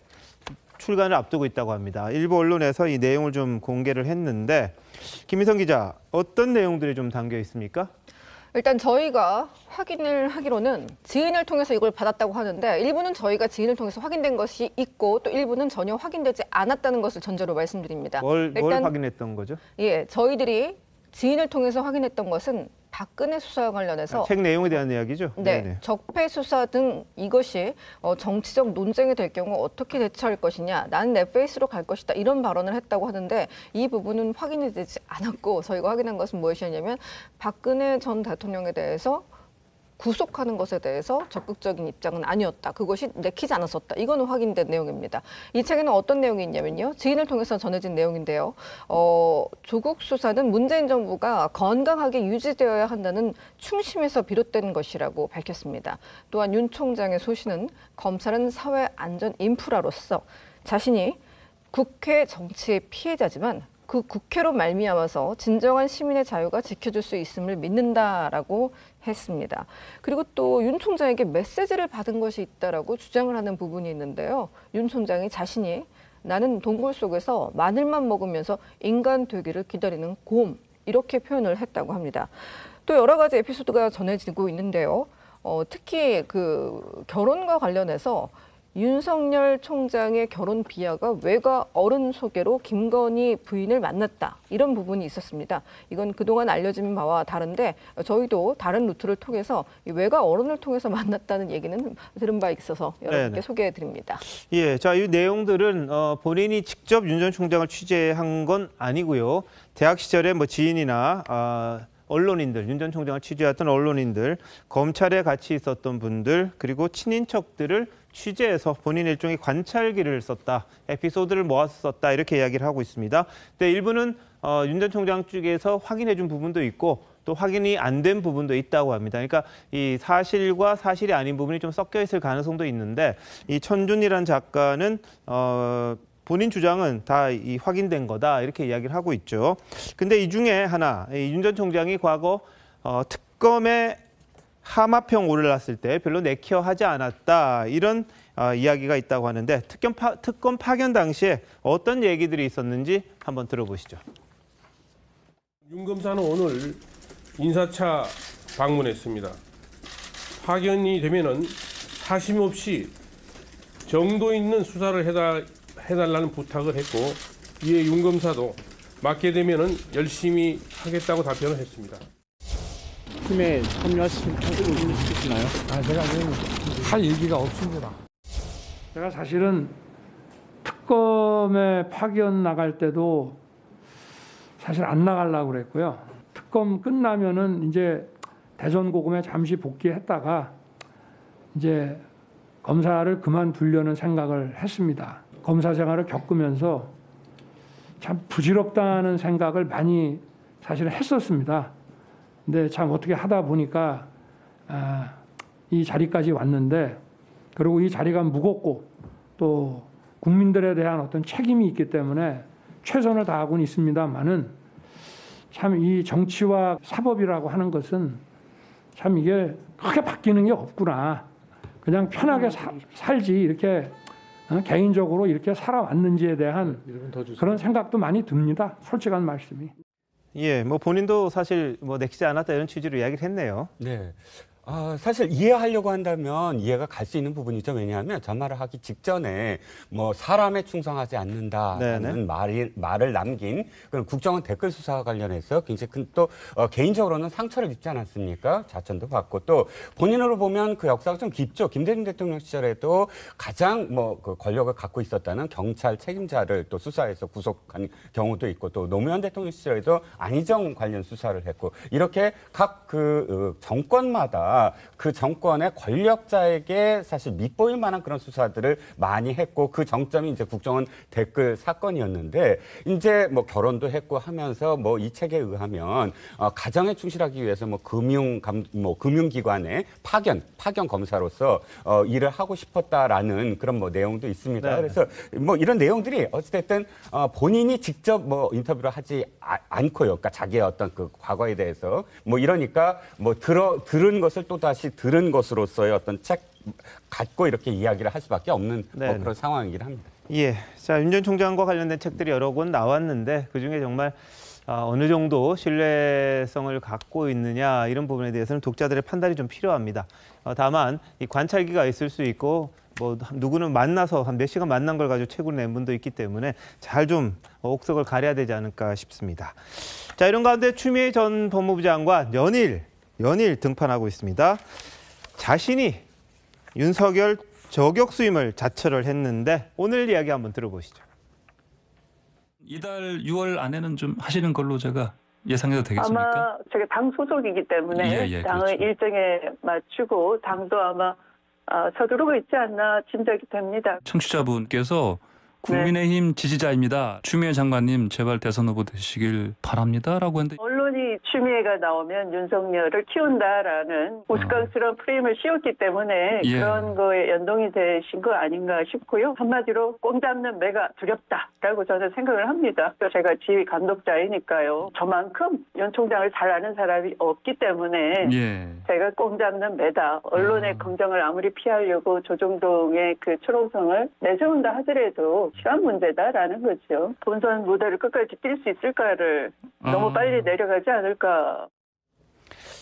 출간을 앞두고 있다고 합니다. 일부 언론에서 이 내용을 좀 공개를 했는데 김희성 기자, 어떤 내용들이 좀 담겨 있습니까? 일단 저희가 확인을 하기로는 지인을 통해서 이걸 받았다고 하는데 일부는 저희가 지인을 통해서 확인된 것이 있고 또 일부는 전혀 확인되지 않았다는 것을 전제로 말씀드립니다. 뭘, 뭘 일단 확인했던 거죠? 예, 저희들이 지인을 통해서 확인했던 것은 박근혜 수사와 관련해서 책 내용에 대한 이야기죠? 네, 네네. 적폐 수사 등 이것이 어, 정치적 논쟁이 될 경우 어떻게 대처할 것이냐, 나는 내 페이스로 갈 것이다 이런 발언을 했다고 하는데 이 부분은 확인이 되지 않았고 저희가 확인한 것은 무엇이었냐면 박근혜 전 대통령에 대해서 구속하는 것에 대해서 적극적인 입장은 아니었다. 그것이 내키지 않았었다. 이거는 확인된 내용입니다. 이 책에는 어떤 내용이 있냐면요. 지인을 통해서 전해진 내용인데요. 어, 조국 수사는 문재인 정부가 건강하게 유지되어야 한다는 충심에서 비롯된 것이라고 밝혔습니다. 또한 윤 총장의 소신은 검찰은 사회 안전 인프라로서 자신이 국회 정치의 피해자지만 그 국회로 말미암아서 진정한 시민의 자유가 지켜줄 수 있음을 믿는다라고 했습니다. 그리고 또 윤 총장에게 메시지를 받은 것이 있다라고 주장을 하는 부분이 있는데요. 윤 총장이 자신이 나는 동굴 속에서 마늘만 먹으면서 인간 되기를 기다리는 곰 이렇게 표현을 했다고 합니다. 또 여러 가지 에피소드가 전해지고 있는데요. 어, 특히 그 결혼과 관련해서 윤석열 총장의 결혼 비하가 외가 어른 소개로 김건희 부인을 만났다. 이런 부분이 있었습니다. 이건 그동안 알려진 바와 다른데 저희도 다른 루트를 통해서 외가 어른을 통해서 만났다는 얘기는 들은 바 있어서 여러분께 소개해드립니다. 예, 자, 이 내용들은 어, 본인이 직접 윤 전 총장을 취재한 건 아니고요. 대학 시절에 뭐 지인이나 어, 언론인들, 윤 전 총장을 취재했던 언론인들, 검찰에 같이 있었던 분들, 그리고 친인척들을 취재해서 본인 일종의 관찰기를 썼다, 에피소드를 모아서 썼다 이렇게 이야기를 하고 있습니다. 근데 일부는 어, 윤 전 총장 쪽에서 확인해 준 부분도 있고 또 확인이 안 된 부분도 있다고 합니다. 그러니까 이 사실과 사실이 아닌 부분이 좀 섞여 있을 가능성도 있는데 이 천준이라는 작가는 어, 본인 주장은 다 이 확인된 거다 이렇게 이야기를 하고 있죠. 근데 이 중에 하나, 윤 전 총장이 과거 어, 특검에 하마평 올랐을 때 별로 내키어하지 않았다 이런 어, 이야기가 있다고 하는데 특검, 파, 특검 파견 당시에 어떤 얘기들이 있었는지 한번 들어보시죠. 윤 검사는 오늘 인사차 방문했습니다. 파견이 되면은 사심 없이 정도 있는 수사를 해다, 해달라는 부탁을 했고 이에 윤 검사도 맡게 되면은 열심히 하겠다고 답변을 했습니다. 팀에 참여하시나요? 아, 제가 지금 할 얘기가 없습니다. 제가 사실은 특검에 파견 나갈 때도 사실 안 나가려고 그랬고요. 특검 끝나면은 이제 대전고검에 잠시 복귀했다가 이제 검사를 그만두려는 생각을 했습니다. 검사 생활을 겪으면서 참 부질없다는 생각을 많이 사실 했었습니다. 근데 참 어떻게 하다 보니까 아, 이 자리까지 왔는데 그리고 이 자리가 무겁고 또 국민들에 대한 어떤 책임이 있기 때문에 최선을 다하고는 있습니다만은 참 이 정치와 사법이라고 하는 것은 참 이게 크게 바뀌는 게 없구나. 그냥 편하게 사, 살지 이렇게 어, 개인적으로 이렇게 살아왔는지에 대한 그런 생각도 많이 듭니다. 솔직한 말씀이. 예, 뭐 본인도 사실 뭐 내키지 않았다 이런 취지로 이야기를 했네요. 네. 아, 사실 이해하려고 한다면 이해가 갈 수 있는 부분이죠. 왜냐하면 전말을 하기 직전에 뭐 사람에 충성하지 않는다라는 네네. 말이, 말을 남긴 그런 국정원 댓글 수사와 관련해서 굉장히 큰 또 어, 개인적으로는 상처를 입지 않았습니까? 자천도 받고 또 본인으로 보면 그 역사가 좀 깊죠. 김대중 대통령 시절에도 가장 뭐 그 권력을 갖고 있었다는 경찰 책임자를 또 수사해서 구속한 경우도 있고 또 노무현 대통령 시절에도 안희정 관련 수사를 했고 이렇게 각 그 어, 정권마다 그 정권의 권력자에게 사실 밉보일 만한 그런 수사들을 많이 했고 그 정점이 이제 국정원 댓글 사건이었는데 이제 뭐 결혼도 했고 하면서 뭐 이 책에 의하면 어, 가정에 충실하기 위해서 뭐 금융 감, 뭐 금융기관에 파견 파견 검사로서 어, 일을 하고 싶었다라는 그런 뭐 내용도 있습니다. 네. 그래서 뭐 이런 내용들이 어찌됐든 어, 본인이 직접 뭐 인터뷰를 하지 아, 않고요. 그러니까 자기의 어떤 그 과거에 대해서 뭐 이러니까 뭐 들어 들은 것을 또 다시 들은 것으로서의 어떤 책 갖고 이렇게 이야기를 할 수밖에 없는 뭐 그런 상황이긴 합니다. 예, 자, 윤 전 총장과 관련된 책들이 여러 권 나왔는데 그중에 정말 어느 정도 신뢰성을 갖고 있느냐 이런 부분에 대해서는 독자들의 판단이 좀 필요합니다. 다만 이 관찰기가 있을 수 있고 뭐 누구는 만나서 한 몇 시간 만난 걸 가지고 책을 낸 분도 있기 때문에 잘 좀 옥석을 가려야 되지 않을까 싶습니다. 자, 이런 가운데 추미애 전 법무부 장관 연일 연일 등판하고 있습니다. 자신이 윤석열 저격 수임을 자처를 했는데 오늘 이야기 한번 들어보시죠. 이달 유월 안에는 좀 하시는 걸로 제가 예상해도 되겠습니까? 아마 제가 당 소속이기 때문에 예, 예, 당의 그렇죠. 일정에 맞추고 당도 아마 어, 서두르고 있지 않나 짐작이 됩니다. 청취자분께서 국민의힘 지지자입니다. 추미애 장관님 제발 대선 후보 되시길 바랍니다라고 했는데 언론이 추미애가 나오면 윤석열을 키운다라는 우스꽝스러운 프레임을 씌웠기 때문에 예. 그런 거에 연동이 되신 거 아닌가 싶고요. 한마디로 꽁 잡는 매가 두렵다라고 저는 생각을 합니다. 또 제가 지휘 감독자이니까요. 저만큼 윤 총장을 잘 아는 사람이 없기 때문에 예. 제가 꽁 잡는 매다. 언론의 긍정을 아무리 피하려고 조정동의 그 초롱성을 내세운다 하더라도 시간 문제다라는 거죠. 본선 무대를 끝까지 뛸 수 있을까를 아. 너무 빨리 내려가지 않을까.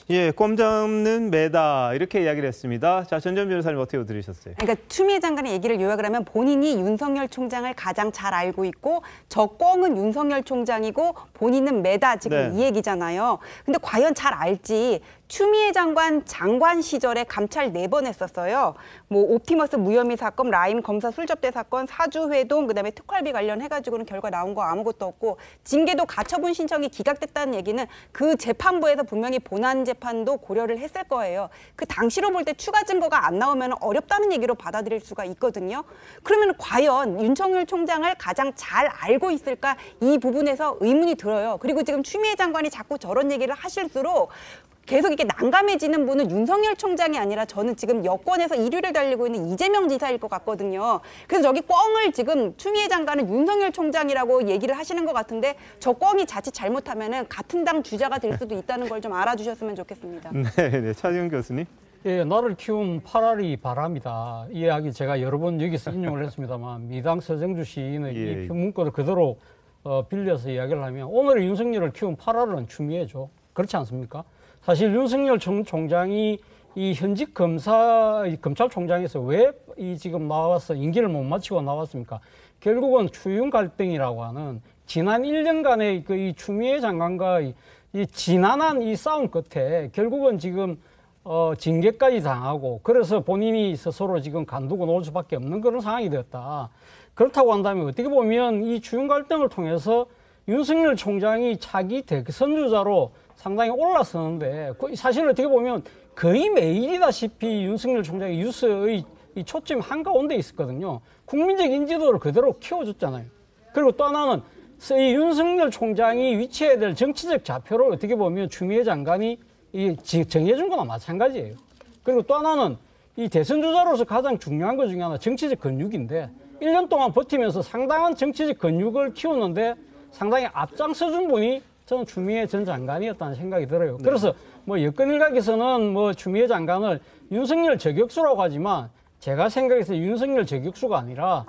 예, 꼼 잡는 매다 이렇게 이야기를 했습니다. 자, 전 전 변호사님 어떻게 들으셨어요? 그러니까 추미애 장관의 얘기를 요약을 하면 본인이 윤석열 총장을 가장 잘 알고 있고 저 꽁은 윤석열 총장이고 본인은 매다 지금 네. 이 얘기잖아요. 근데 과연 잘 알지? 추미애 장관 장관 시절에 감찰 네 번 했었어요. 뭐 옵티머스 무혐의 사건, 라임 검사 술접대 사건, 사주회동, 그다음에 특활비 관련해가지고는 결과 나온 거 아무것도 없고 징계도 가처분 신청이 기각됐다는 얘기는 그 재판부에서 분명히 본안 재판도 고려를 했을 거예요. 그 당시로 볼 때 추가 증거가 안 나오면 어렵다는 얘기로 받아들일 수가 있거든요. 그러면 과연 윤석열 총장을 가장 잘 알고 있을까? 이 부분에서 의문이 들어요. 그리고 지금 추미애 장관이 자꾸 저런 얘기를 하실수록 계속 이렇게 난감해지는 분은 윤석열 총장이 아니라 저는 지금 여권에서 일 위를 달리고 있는 이재명 지사일 것 같거든요. 그래서 저기 꽝을 지금 추미애 장관은 윤석열 총장이라고 얘기를 하시는 것 같은데 저 꽝이 자칫 잘못하면은 같은 당 주자가 될 수도 있다는 걸 좀 알아주셨으면 좋겠습니다. 네, 네, 차지훈 교수님. 예, 나를 키운 팔알이 바람이다. 이 이야기 제가 여러 번 여기서 인용을 했습니다만 미당 서정주 시인의 예. 이 문구를 그대로 어, 빌려서 이야기를 하면 오늘의 윤석열을 키운 팔알은 추미애죠. 그렇지 않습니까? 사실 윤석열 총, 총장이 이 현직 검사, 이 검찰총장에서 왜 이 지금 나와서 임기를 못 마치고 나왔습니까? 결국은 추윤 갈등이라고 하는 지난 일 년간의 그 이 추미애 장관과 이, 이 지난한 이 싸움 끝에 결국은 지금 어, 징계까지 당하고 그래서 본인이 스스로 지금 간두고 놓을 수밖에 없는 그런 상황이 되었다. 그렇다고 한다면 어떻게 보면 이 추윤 갈등을 통해서 윤석열 총장이 차기 대선 주자로 상당히 올라서는데 사실 어떻게 보면 거의 매일이다시피 윤석열 총장의 뉴스의 이 초점이 한가운데 있었거든요. 국민적 인지도를 그대로 키워줬잖아요. 그리고 또 하나는 이 윤석열 총장이 위치해야 될 정치적 좌표를 어떻게 보면 추미애 장관이 이 정해준 거나 마찬가지예요. 그리고 또 하나는 이 대선 주자로서 가장 중요한 것 중에 하나 정치적 근육인데 일 년 동안 버티면서 상당한 정치적 근육을 키우는데 상당히 앞장서준 분이 저는 추미애 전 장관이었다는 생각이 들어요. 네. 그래서 뭐 여권 일각에서는 뭐 추미애 장관을 윤석열 저격수라고 하지만 제가 생각해서 윤석열 저격수가 아니라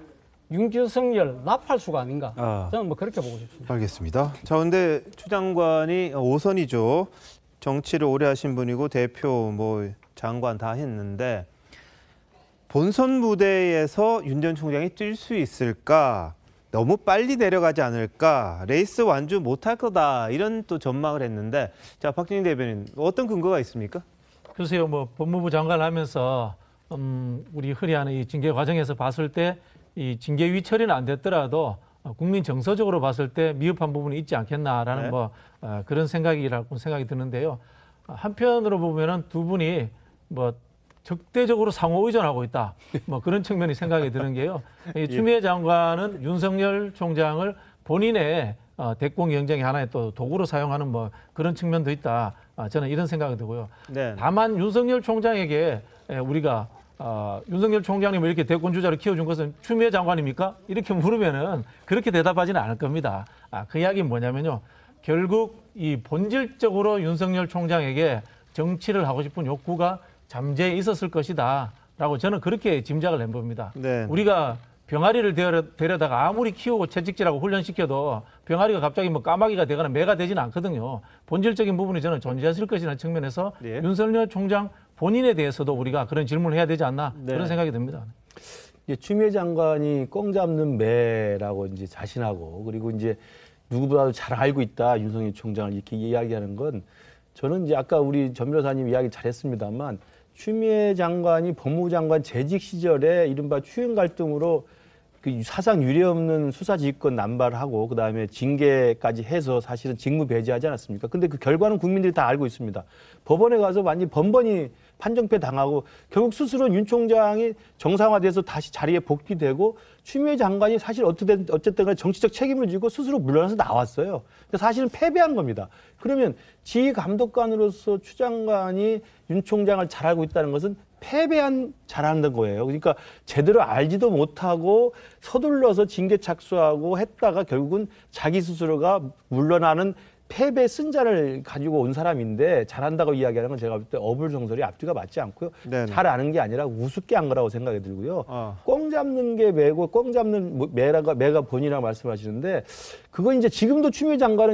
윤석열 나팔수가 아닌가. 아. 저는 뭐 그렇게 보고 싶습니다. 알겠습니다. 자, 근데 추 장관이 오선이죠. 정치를 오래 하신 분이고 대표 뭐 장관 다 했는데 본선 무대에서 윤 전 총장이 뛸 수 있을까? 너무 빨리 내려가지 않을까? 레이스 완주 못할 거다. 이런 또 전망을 했는데 자, 박진희 대변인 어떤 근거가 있습니까? 글쎄요, 뭐 법무부 장관을 하면서 음, 우리 흐리하는 이 징계 과정에서 봤을 때 이 징계위 처리는 안 됐더라도 국민 정서적으로 봤을 때 미흡한 부분이 있지 않겠나라는 네. 뭐 어, 그런 생각이라고 생각이 드는데요. 한편으로 보면은 두 분이 뭐 적대적으로 상호 의존하고 있다. 뭐 그런 측면이 생각이 드는 게요. 이 추미애 장관은 윤석열 총장을 본인의 어, 대권 경쟁의 하나의 또 도구로 사용하는 뭐 그런 측면도 있다. 아, 저는 이런 생각이 들고요. 네. 다만 윤석열 총장에게 우리가 어, 윤석열 총장님을 이렇게 대권 주자로 키워준 것은 추미애 장관입니까? 이렇게 물으면은 그렇게 대답하지는 않을 겁니다. 아, 그 이야기는 뭐냐면요. 결국 이 본질적으로 윤석열 총장에게 정치를 하고 싶은 욕구가 잠재해 있었을 것이다 라고 저는 그렇게 짐작을 해봅니다. 네. 우리가 병아리를 데려, 데려다가 아무리 키우고 채찍질하고 훈련시켜도 병아리가 갑자기 뭐 까마귀가 되거나 매가 되지는 않거든요. 본질적인 부분이 저는 존재했을 것이라는 측면에서 네. 윤석열 총장 본인에 대해서도 우리가 그런 질문을 해야 되지 않나 네. 그런 생각이 듭니다. 이제 추미애 장관이 꽁 잡는 매라고 이제 자신하고 그리고 이제 누구보다도 잘 알고 있다 윤석열 총장을 이렇게 이야기하는 건 저는 이제 아까 우리 전 변호사님 이야기 잘했습니다만 추미애 장관이 법무부 장관 재직 시절에 이른바 추윤 갈등으로 그 사상 유례없는 수사지휘권 남발하고 그다음에 징계까지 해서 사실은 직무 배제하지 않았습니까? 근데 그 결과는 국민들이 다 알고 있습니다. 법원에 가서 완전히 번번이 판정패 당하고 결국 스스로 윤 총장이 정상화돼서 다시 자리에 복귀되고 추미애 장관이 사실 어쨌든 어쨌든 간에 정치적 책임을 지고 스스로 물러나서 나왔어요. 사실은 패배한 겁니다. 그러면 지휘 감독관으로서 추 장관이 윤 총장을 잘 알고 있다는 것은 패배한 잘한다는 거예요. 그러니까 제대로 알지도 못하고 서둘러서 징계 착수하고 했다가 결국은 자기 스스로가 물러나는 패배 쓴자를 가지고 온 사람인데 잘한다고 이야기하는 건 제가 볼 때 어불성설이 앞뒤가 맞지 않고요. 네네. 잘 아는 게 아니라 우습게 한 거라고 생각이 들고요. 어. 꽁 잡는 게 매고 꽁 잡는 매라가 매가 본이라고 말씀하시는데 그건 이제 지금도 추미애 장관은 이제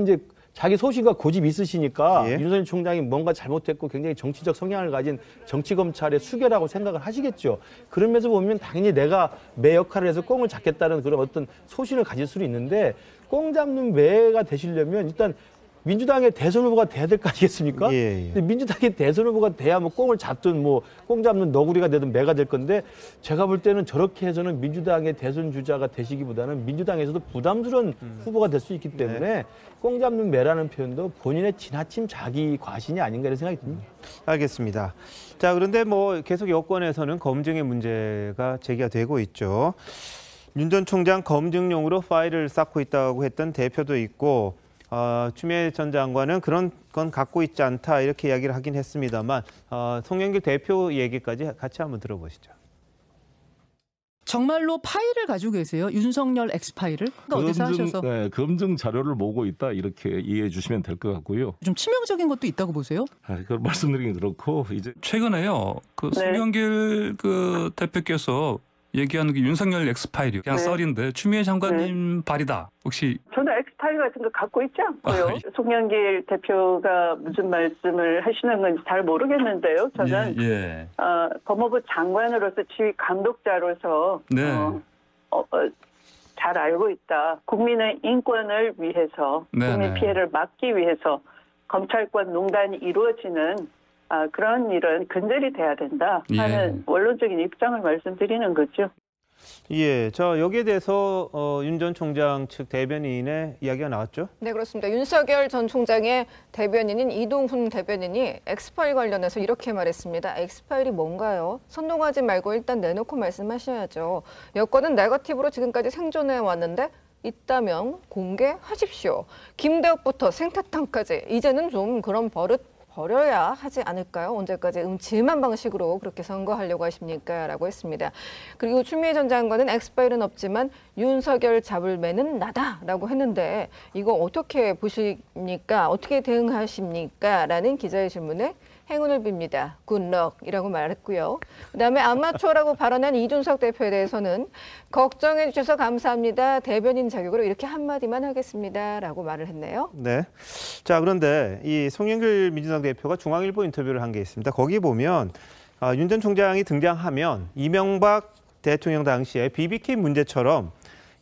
자기 소신과 고집이 있으시니까 예. 윤석열 총장이 뭔가 잘못했고 굉장히 정치적 성향을 가진 정치검찰의 수괴라고 생각을 하시겠죠. 그런 면에서 보면 당연히 내가 매 역할을 해서 꽁을 잡겠다는 그런 어떤 소신을 가질 수는 있는데 꽁 잡는 매가 되시려면 일단 민주당의 대선 후보가 돼야 될 거 아니겠습니까? 예, 예. 근데 민주당의 대선 후보가 돼야 뭐 꽁을 잡든 뭐 꽁 잡는 너구리가 되든 매가 될 건데 제가 볼 때는 저렇게 해서는 민주당의 대선 주자가 되시기보다는 민주당에서도 부담스러운 음. 후보가 될 수 있기 때문에 네. 꽁 잡는 매라는 표현도 본인의 지나친 자기 과신이 아닌가 이런 생각이 듭니다. 알겠습니다. 자, 그런데 뭐 계속 여권에서는 검증의 문제가 제기가 되고 있죠. 윤 전 총장 검증용으로 파일을 쌓고 있다고 했던 대표도 있고 어, 추미애 전 장관은 그런 건 갖고 있지 않다 이렇게 이야기를 하긴 했습니다만 어, 송영길 대표 얘기까지 같이 한번 들어보시죠. 정말로 파일을 가지고 계세요? 윤석열 엑스파일을? 그러니까 어디서 하셔서? 네, 검증 자료를 모으고 있다 이렇게 이해해 주시면 될 것 같고요. 좀 치명적인 것도 있다고 보세요? 아, 그걸 말씀드리긴 그렇고 이제 최근에요. 그 네. 송영길 그 대표께서 얘기하는 게 윤석열 엑스파일이요. 그냥 네. 썰인데 추미애 장관님 네. 발이다. 혹시 저는 엑스파일 같은 거 갖고 있지 않고요. 아, 예. 송영길 대표가 무슨 말씀을 하시는 건지 잘 모르겠는데요. 저는 예, 예. 어, 법무부 장관으로서 지휘 감독자로서 네. 어, 어, 어, 잘 알고 있다. 국민의 인권을 위해서 네, 국민 네. 피해를 막기 위해서 검찰권 농단이 이루어지는 아, 그런 일은 근절이 돼야 된다 하는 예. 원론적인 입장을 말씀드리는 거죠. 예, 저 여기에 대해서 어, 윤 전 총장 측 대변인의 이야기가 나왔죠? 네, 그렇습니다. 윤석열 전 총장의 대변인인 이동훈 대변인이 엑스파일 관련해서 이렇게 말했습니다. 엑스파일이 뭔가요? 선동하지 말고 일단 내놓고 말씀하셔야죠. 여권은 네거티브로 지금까지 생존해 왔는데 있다면 공개하십시오. 김대엽부터 생태탕까지 이제는 좀 그런 버릇 버려야 하지 않을까요? 언제까지 음침한 방식으로 그렇게 선거하려고 하십니까? 라고 했습니다. 그리고 추미애 전 장관은 엑스파일은 없지만 윤석열 잡을 매는 나다 라고 했는데 이거 어떻게 보십니까? 어떻게 대응하십니까? 라는 기자의 질문에 행운을 빕니다. 굿럭이라고 말했고요. 그다음에 아마추어라고 발언한 이준석 대표에 대해서는 걱정해 주셔서 감사합니다. 대변인 자격으로 이렇게 한마디만 하겠습니다. 라고 말을 했네요. 네. 자, 그런데 이 송영길 민주당 대표가 중앙일보 인터뷰를 한 게 있습니다. 거기 보면 아, 윤 전 총장이 등장하면 이명박 대통령 당시에 비비케이 문제처럼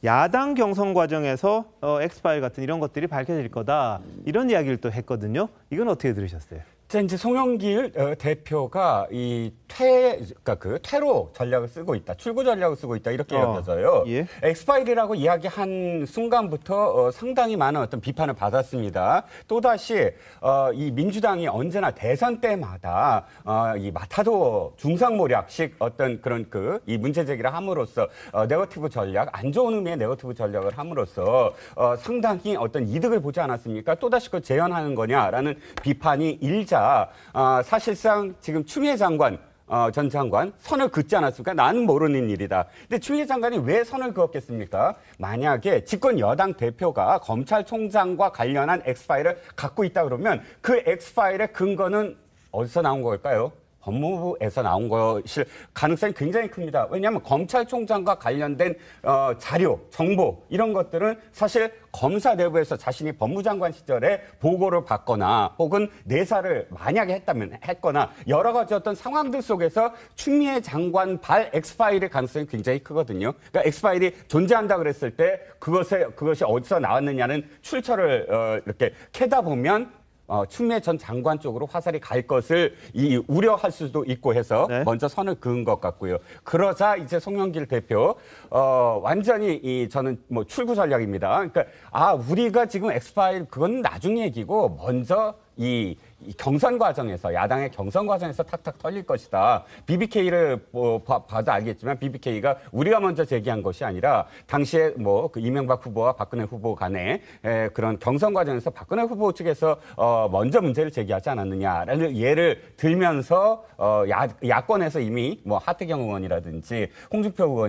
야당 경선 과정에서 어, 엑스파일 같은 이런 것들이 밝혀질 거다. 이런 이야기를 또 했거든요. 이건 어떻게 들으셨어요? 자, 이제 송영길 어, 대표가 이 퇴, 그러니까 그 퇴로 전략을 쓰고 있다, 출구 전략을 쓰고 있다 이렇게 어, 여겨져요. 예. 엑스파일이라고 이야기한 순간부터 어, 상당히 많은 어떤 비판을 받았습니다. 또 다시 어, 이 민주당이 언제나 대선 때마다 어, 이 마타도 중상모략식 어떤 그런 그 이 문제 제기를 함으로써 어, 네거티브 전략, 안 좋은 의미의 네거티브 전략을 함으로써 어, 상당히 어떤 이득을 보지 않았습니까? 또 다시 그 재현하는 거냐라는 비판이 일자. 어, 사실상 지금 추미애 장관 어, 전 장관 선을 긋지 않았습니까? 나는 모르는 일이다. 근데 추미애 장관이 왜 선을 그었겠습니까? 만약에 집권 여당 대표가 검찰총장과 관련한 엑스파일을 갖고 있다 그러면 그 엑스파일의 근거는 어디서 나온 걸까요? 법무부에서 나온 것일 가능성이 굉장히 큽니다. 왜냐하면 검찰총장과 관련된 어, 자료, 정보 이런 것들은 사실 검사 내부에서 자신이 법무장관 시절에 보고를 받거나 혹은 내사를 만약에 했다면 했거나 여러 가지 어떤 상황들 속에서 추미애 장관 발 엑스파일의 가능성이 굉장히 크거든요. 그러니까 엑스파일이 존재한다 그랬을 때 그것에, 그것이 어디서 나왔느냐는 출처를 어, 이렇게 캐다 보면 어, 추미애 전 장관 쪽으로 화살이 갈 것을 이 우려할 수도 있고 해서 네. 먼저 선을 그은 것 같고요. 그러자 이제 송영길 대표 어, 완전히 이 저는 뭐 출구 전략입니다. 그러니까 아 우리가 지금 엑스파일 그건 나중 얘기고 먼저 이, 이 경선 과정에서 야당의 경선 과정에서 탁탁 털릴 것이다. 비비케이를 뭐 봐, 봐도 알겠지만 비비케이가 우리가 먼저 제기한 것이 아니라 당시에 뭐 그 이명박 후보와 박근혜 후보 간의 에, 그런 경선 과정에서 박근혜 후보 측에서 어, 먼저 문제를 제기하지 않았느냐라는 예를 들면서 어, 야, 야권에서 이미 뭐 하태경 의원이라든지 홍준표 의원이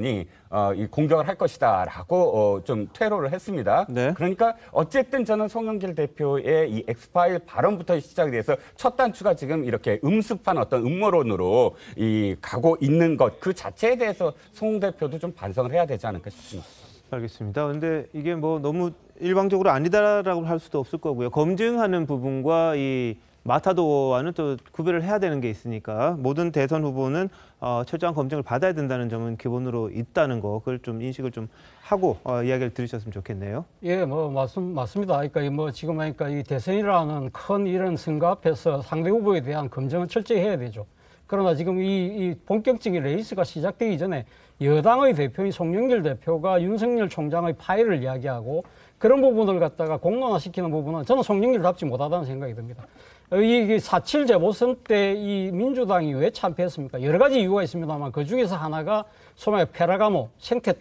어, 이 공격을 할 것이다라고 어, 좀 퇴로를 했습니다. 네. 그러니까 어쨌든 저는 송영길 대표의 이 엑스파일 발언부터 시작이 돼서 첫 단추가 지금 이렇게 음습한 어떤 음모론으로 이 가고 있는 것 그 자체에 대해서 송 대표도 좀 반성을 해야 되지 않을까 싶습니다. 알겠습니다. 그런데 이게 뭐 너무 일방적으로 아니다라고 할 수도 없을 거고요. 검증하는 부분과 이 마타도어와는 또 구별을 해야 되는 게 있으니까 모든 대선 후보는 어, 철저한 검증을 받아야 된다는 점은 기본으로 있다는 거, 그걸 좀 인식을 좀 하고 어, 이야기를 들으셨으면 좋겠네요. 예, 뭐 맞습, 맞습니다. 그러니까 뭐 지금 그러니까 이 대선이라는 큰 이런 선거 앞에서 상대 후보에 대한 검증은 철저히 해야 되죠. 그러나 지금 이, 이 본격적인 레이스가 시작되기 전에 여당의 대표인 송영길 대표가 윤석열 총장의 파일을 이야기하고 그런 부분을 갖다가 공론화시키는 부분은 저는 송영길답지 못하다는 생각이 듭니다. 이 사칠 재보선 때 이 민주당이 왜 참패했습니까? 여러 가지 이유가 있습니다만 그 중에서 하나가 소위 페라가모,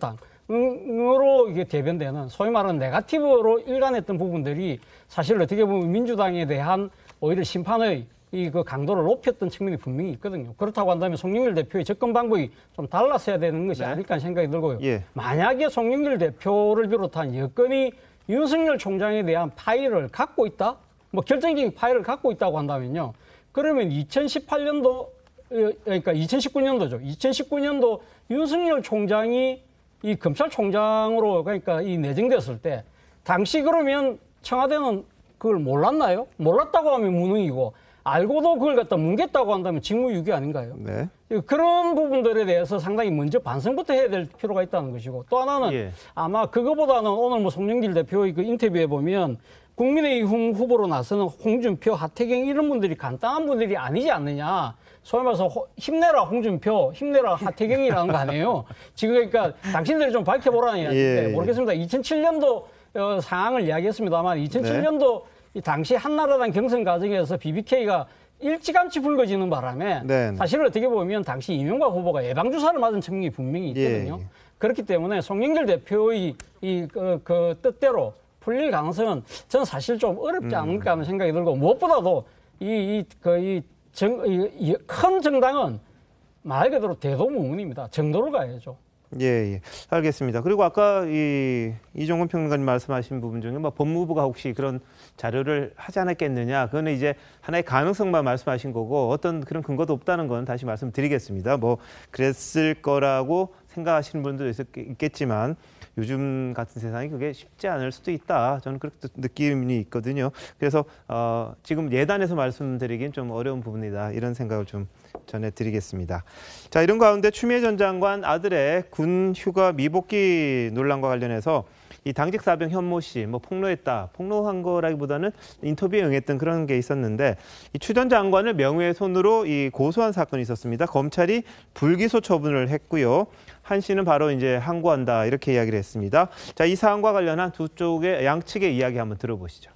생태땅으로 이게 대변되는 소위 말하는 네거티브로 일관했던 부분들이 사실 어떻게 보면 민주당에 대한 오히려 심판의 이 그 강도를 높였던 측면이 분명히 있거든요. 그렇다고 한다면 송영길 대표의 접근 방법이 좀 달랐어야 되는 것이 네. 아닐까 하는 생각이 들고요. 예. 만약에 송영길 대표를 비롯한 여건이 윤석열 총장에 대한 파일을 갖고 있다? 뭐 결정적인 파일을 갖고 있다고 한다면요. 그러면 이천십팔 년도, 그러니까 이천십구 년도죠. 이천십구 년도 윤석열 총장이 이 검찰총장으로 그러니까 이 내정됐을 때 당시 그러면 청와대는 그걸 몰랐나요? 몰랐다고 하면 무능이고 알고도 그걸 갖다 뭉갰다고 한다면 직무유기 아닌가요? 네. 그런 부분들에 대해서 상당히 먼저 반성부터 해야 될 필요가 있다는 것이고 또 하나는 예. 아마 그거보다는 오늘 뭐 송영길 대표의 그 인터뷰에 보면 국민의힘 후보로 나서는 홍준표, 하태경 이런 분들이 간단한 분들이 아니지 않느냐. 소위 말해서 힘내라 홍준표, 힘내라 하태경이라는 거 아니에요. 지금 그러니니까 당신들이 좀 밝혀보라는 이야기인데 예. 모르겠습니다. 이천칠 년도 어, 상황을 이야기했습니다만 이천칠 년도 네. 이 당시 한나라당 경선 과정에서 비비케이가 일찌감치 불거지는 바람에 네. 사실 어떻게 보면 당시 이명박 후보가 예방주사를 맞은 측면이 분명히 있거든요. 예. 그렇기 때문에 송영길 대표의 이, 그, 그 뜻대로 풀릴 가능성은 저는 사실 좀 어렵지 않을까 하는 생각이 들고 무엇보다도 이, 이, 그, 이 정, 이, 이 큰 정당은 말 그대로 대도무문입니다. 정도를 가야죠. 예, 예, 알겠습니다. 그리고 아까 이 이종훈 평론가님 말씀하신 부분 중에 뭐 법무부가 혹시 그런 자료를 하지 않았겠느냐, 그거는 이제 하나의 가능성만 말씀하신 거고 어떤 그런 근거도 없다는 건 다시 말씀드리겠습니다. 뭐 그랬을 거라고 생각하시는 분도 있겠지만 요즘 같은 세상이 그게 쉽지 않을 수도 있다. 저는 그렇게 느낌이 있거든요. 그래서 어, 지금 예단해서 말씀드리긴 좀 어려운 부분이다. 이런 생각을 좀 전해드리겠습니다. 자, 이런 가운데 추미애 전 장관 아들의 군 휴가 미복귀 논란과 관련해서 이 당직 사병 현모 씨 뭐 폭로했다, 폭로한 거라기보다는 인터뷰에 응했던 그런 게 있었는데 이 추 전 장관을 명예훼손으로 이 고소한 사건이 있었습니다. 검찰이 불기소 처분을 했고요. 한 씨는 바로 이제 항고한다 이렇게 이야기를 했습니다. 자, 이 사안과 관련한 두 쪽의 양측의 이야기 한번 들어보시죠.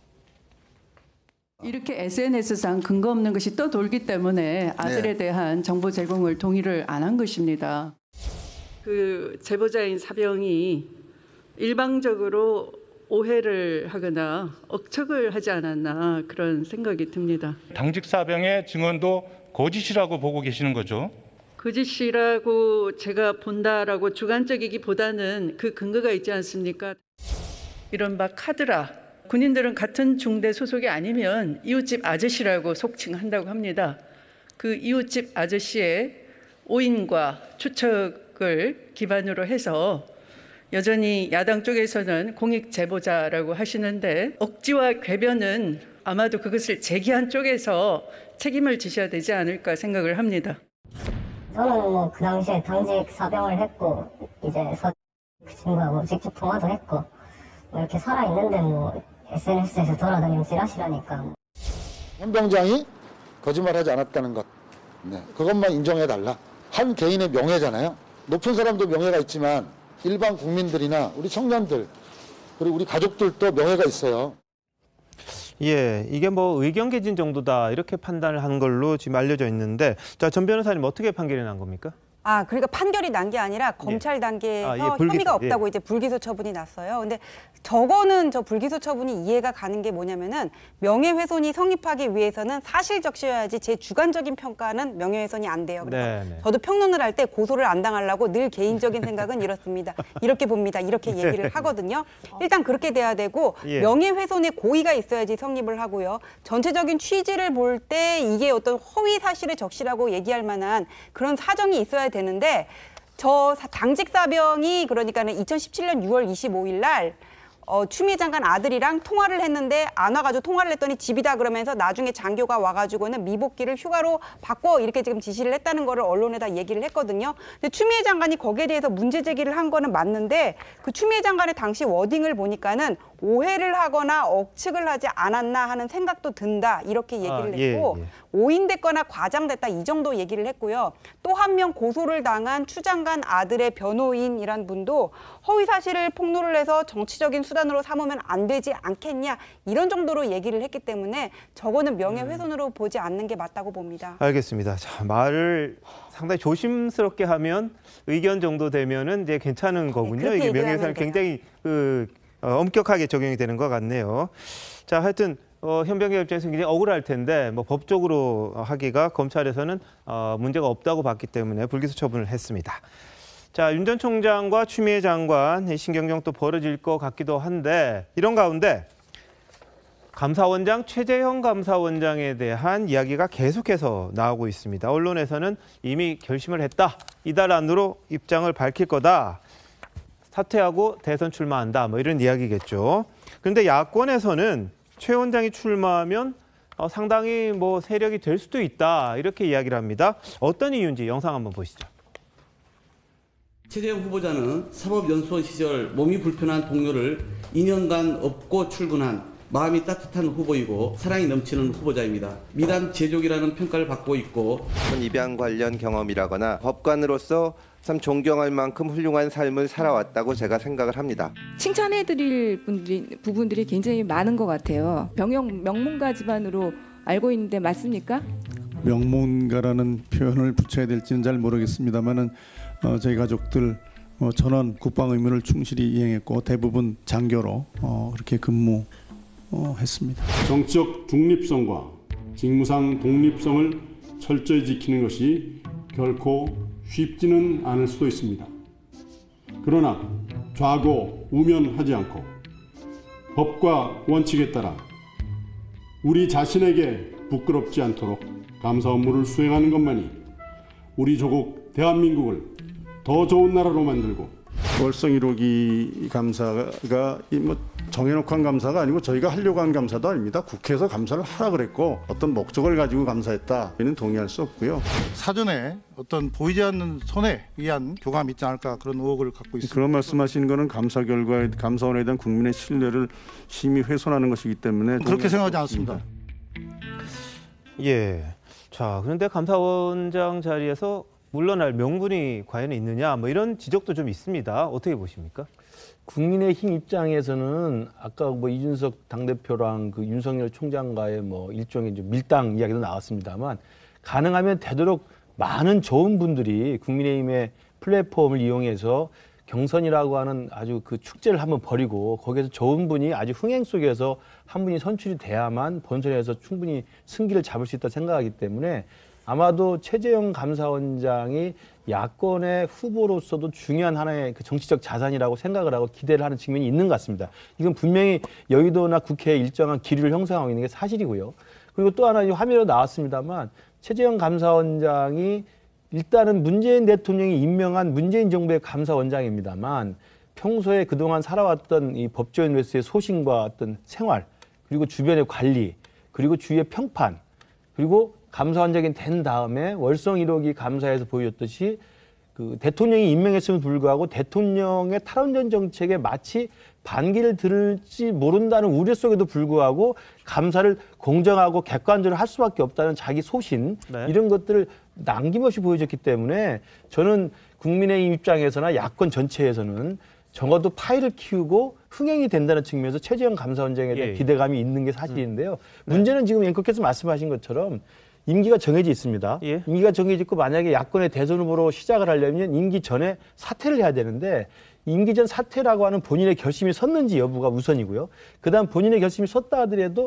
이렇게 에스엔에스상 근거 없는 것이 또 돌기 때문에 아들에 네. 대한 정보 제공을 동의를 안 한 것입니다. 그 제보자인 사병이 일방적으로 오해를 하거나 억측을 하지 않았나 그런 생각이 듭니다. 당직 사병의 증언도 거짓이라고 보고 계시는 거죠? 거짓이라고 제가 본다라고 주관적이기보다는 그 근거가 있지 않습니까? 이른바 카드라. 군인들은 같은 중대 소속이 아니면 이웃집 아저씨라고 속칭한다고 합니다. 그 이웃집 아저씨의 오인과 추측을 기반으로 해서 여전히 야당 쪽에서는 공익 제보자라고 하시는데 억지와 궤변은 아마도 그것을 제기한 쪽에서 책임을 지셔야 되지 않을까 생각을 합니다. 저는 뭐 그 당시에 당직 사병을 했고 이제 서 그 친구하고 직접 통화도 했고 뭐 이렇게 살아 있는데 뭐 에스엔에스에서 돌아다니는 찌라시라니까. 현 병장이 거짓말하지 않았다는 것, 네, 그것만 인정해달라. 한 개인의 명예잖아요. 높은 사람도 명예가 있지만 일반 국민들이나 우리 청년들 그리고 우리 가족들도 명예가 있어요. 예, 이게 뭐 의견 개진 정도다 이렇게 판단을 한 걸로 지금 알려져 있는데, 자, 전 변호사님 어떻게 판결이 난 겁니까? 아, 그러니까 판결이 난 게 아니라 검찰 단계에서 아, 예, 불기소, 혐의가 없다고 예. 이제 불기소 처분이 났어요. 근데 저거는 저 불기소 처분이 이해가 가는 게 뭐냐면은 명예훼손이 성립하기 위해서는 사실적시여야지 제 주관적인 평가는 명예훼손이 안 돼요. 그래서 네, 네. 저도 평론을 할 때 고소를 안 당하려고 늘 개인적인 생각은 이렇습니다. 이렇게 봅니다. 이렇게 얘기를 하거든요. 일단 그렇게 돼야 되고 예. 명예훼손의 고의가 있어야지 성립을 하고요. 전체적인 취지를 볼 때 이게 어떤 허위 사실의 적시라고 얘기할 만한 그런 사정이 있어야 되는데 저 당직 사병이 그러니까는 이천십칠 년 유월 이십오일 날 어, 추미애 장관 아들이랑 통화를 했는데 안 와가지고 통화를 했더니 집이다 그러면서 나중에 장교가 와가지고는 미복귀를 휴가로 바꿔 이렇게 지금 지시를 했다는 거를 언론에다 얘기를 했거든요. 근데 추미애 장관이 거기에 대해서 문제 제기를 한 거는 맞는데 그 추미애 장관의 당시 워딩을 보니까는 오해를 하거나 억측을 하지 않았나 하는 생각도 든다 이렇게 얘기를 아, 예, 했고 예. 오인됐거나 과장됐다 이 정도 얘기를 했고요. 또 한 명 고소를 당한 추 장관 아들의 변호인이란 분도 허위 사실을 폭로를 해서 정치적인 수단으로 삼으면 안 되지 않겠냐 이런 정도로 얘기를 했기 때문에 저거는 명예훼손으로 음. 보지 않는 게 맞다고 봅니다. 알겠습니다. 자, 말을 상당히 조심스럽게 하면 의견 정도 되면은 이제 괜찮은 거군요. 그렇게 이게 얘기하면 명예훼손 돼요. 굉장히 그 어, 엄격하게 적용이 되는 것 같네요. 자, 하여튼 어, 현병계 입장에서 굉장히 억울할 텐데 뭐 법적으로 하기가 검찰에서는 어, 문제가 없다고 봤기 때문에 불기소 처분을 했습니다. 자, 윤 전 총장과 추미애 장관 신경전 또 벌어질 것 같기도 한데 이런 가운데 감사원장 최재형 감사원장에 대한 이야기가 계속해서 나오고 있습니다. 언론에서는 이미 결심을 했다. 이달 안으로 입장을 밝힐 거다. 사퇴하고 대선 출마한다. 뭐 이런 이야기겠죠. 그런데 야권에서는 최 원장이 출마하면 어, 상당히 뭐 세력이 될 수도 있다. 이렇게 이야기를 합니다. 어떤 이유인지 영상 한번 보시죠. 최재형 후보자는 사법연수원 시절 몸이 불편한 동료를 이 년간 업고 출근한 마음이 따뜻한 후보이고 사랑이 넘치는 후보자입니다. 미담 제조기라는 평가를 받고 있고 입양 관련 경험이라거나 법관으로서 참 존경할 만큼 훌륭한 삶을 살아왔다고 제가 생각을 합니다. 칭찬해드릴 분들이, 부분들이 굉장히 많은 것 같아요. 병영 명문가 집안으로 알고 있는데 맞습니까? 명문가라는 표현을 붙여야 될지는 잘 모르겠습니다만은 어, 저희 가족들 어, 전원 국방 의무를 충실히 이행했고 대부분 장교로 어, 그렇게 근무했습니다. 정치적 중립성과 직무상 독립성을 철저히 지키는 것이 결코 쉽지는 않을 수도 있습니다. 그러나 좌고 우면하지 않고 법과 원칙에 따라 우리 자신에게 부끄럽지 않도록 감사 업무를 수행하는 것만이 우리 조국 대한민국을 더 좋은 나라로 만들고 월성 일 호기 감사가 뭐 정해놓고 한 감사가 아니고 저희가 하려고 한 감사도 아닙니다. 국회에서 감사를 하라 그랬고 어떤 목적을 가지고 감사했다. 이는 동의할 수 없고요. 사전에 어떤 보이지 않는 손에 의한 교감이 있지 않을까 그런 의혹을 갖고 있습니다. 그런 말씀하시는 것은 감사 결과에 감사원에 대한 국민의 신뢰를 심히 훼손하는 것이기 때문에 그렇게 생각하지 않습니다. 예. 자, 그런데 감사원장 자리에서 물러날 명분이 과연 있느냐 뭐 이런 지적도 좀 있습니다. 어떻게 보십니까? 국민의힘 입장에서는 아까 뭐 이준석 당대표랑 그 윤석열 총장과의 뭐 일종의 좀 밀당 이야기도 나왔습니다만 가능하면 되도록 많은 좋은 분들이 국민의힘의 플랫폼을 이용해서 경선이라고 하는 아주 그 축제를 한번 벌이고 거기에서 좋은 분이 아주 흥행 속에서 한 분이 선출이 돼야만 본선에서 충분히 승기를 잡을 수 있다 생각하기 때문에 아마도 최재형 감사원장이 야권의 후보로서도 중요한 하나의 그 정치적 자산이라고 생각을 하고 기대를 하는 측면이 있는 것 같습니다. 이건 분명히 여의도나 국회에 일정한 기류를 형성하고 있는 게 사실이고요. 그리고 또 하나 화면으로 나왔습니다만 최재형 감사원장이 일단은 문재인 대통령이 임명한 문재인 정부의 감사원장입니다만 평소에 그동안 살아왔던 이 법조인으로서의 소신과 어떤 생활 그리고 주변의 관리 그리고 주위의 평판 그리고 감사원장이 된 다음에 월성 일 호기 감사에서 보여줬듯이 그 대통령이 임명했음에도 불구하고 대통령의 탈원전 정책에 마치 반기를 들을지 모른다는 우려 속에도 불구하고 감사를 공정하고 객관적으로 할 수밖에 없다는 자기 소신 네. 이런 것들을 남김없이 보여줬기 때문에 저는 국민의힘 입장에서나 야권 전체에서는 적어도 파일을 키우고 흥행이 된다는 측면에서 최재형 감사원장에 대한 예. 기대감이 있는 게 사실인데요. 음. 네. 문제는 지금 앵커께서 말씀하신 것처럼 임기가 정해져 있습니다. 예. 임기가 정해져 있고 만약에 야권의 대선 후보로 시작을 하려면 임기 전에 사퇴를 해야 되는데 임기 전 사퇴라고 하는 본인의 결심이 섰는지 여부가 우선이고요. 그다음 본인의 결심이 섰다 하더라도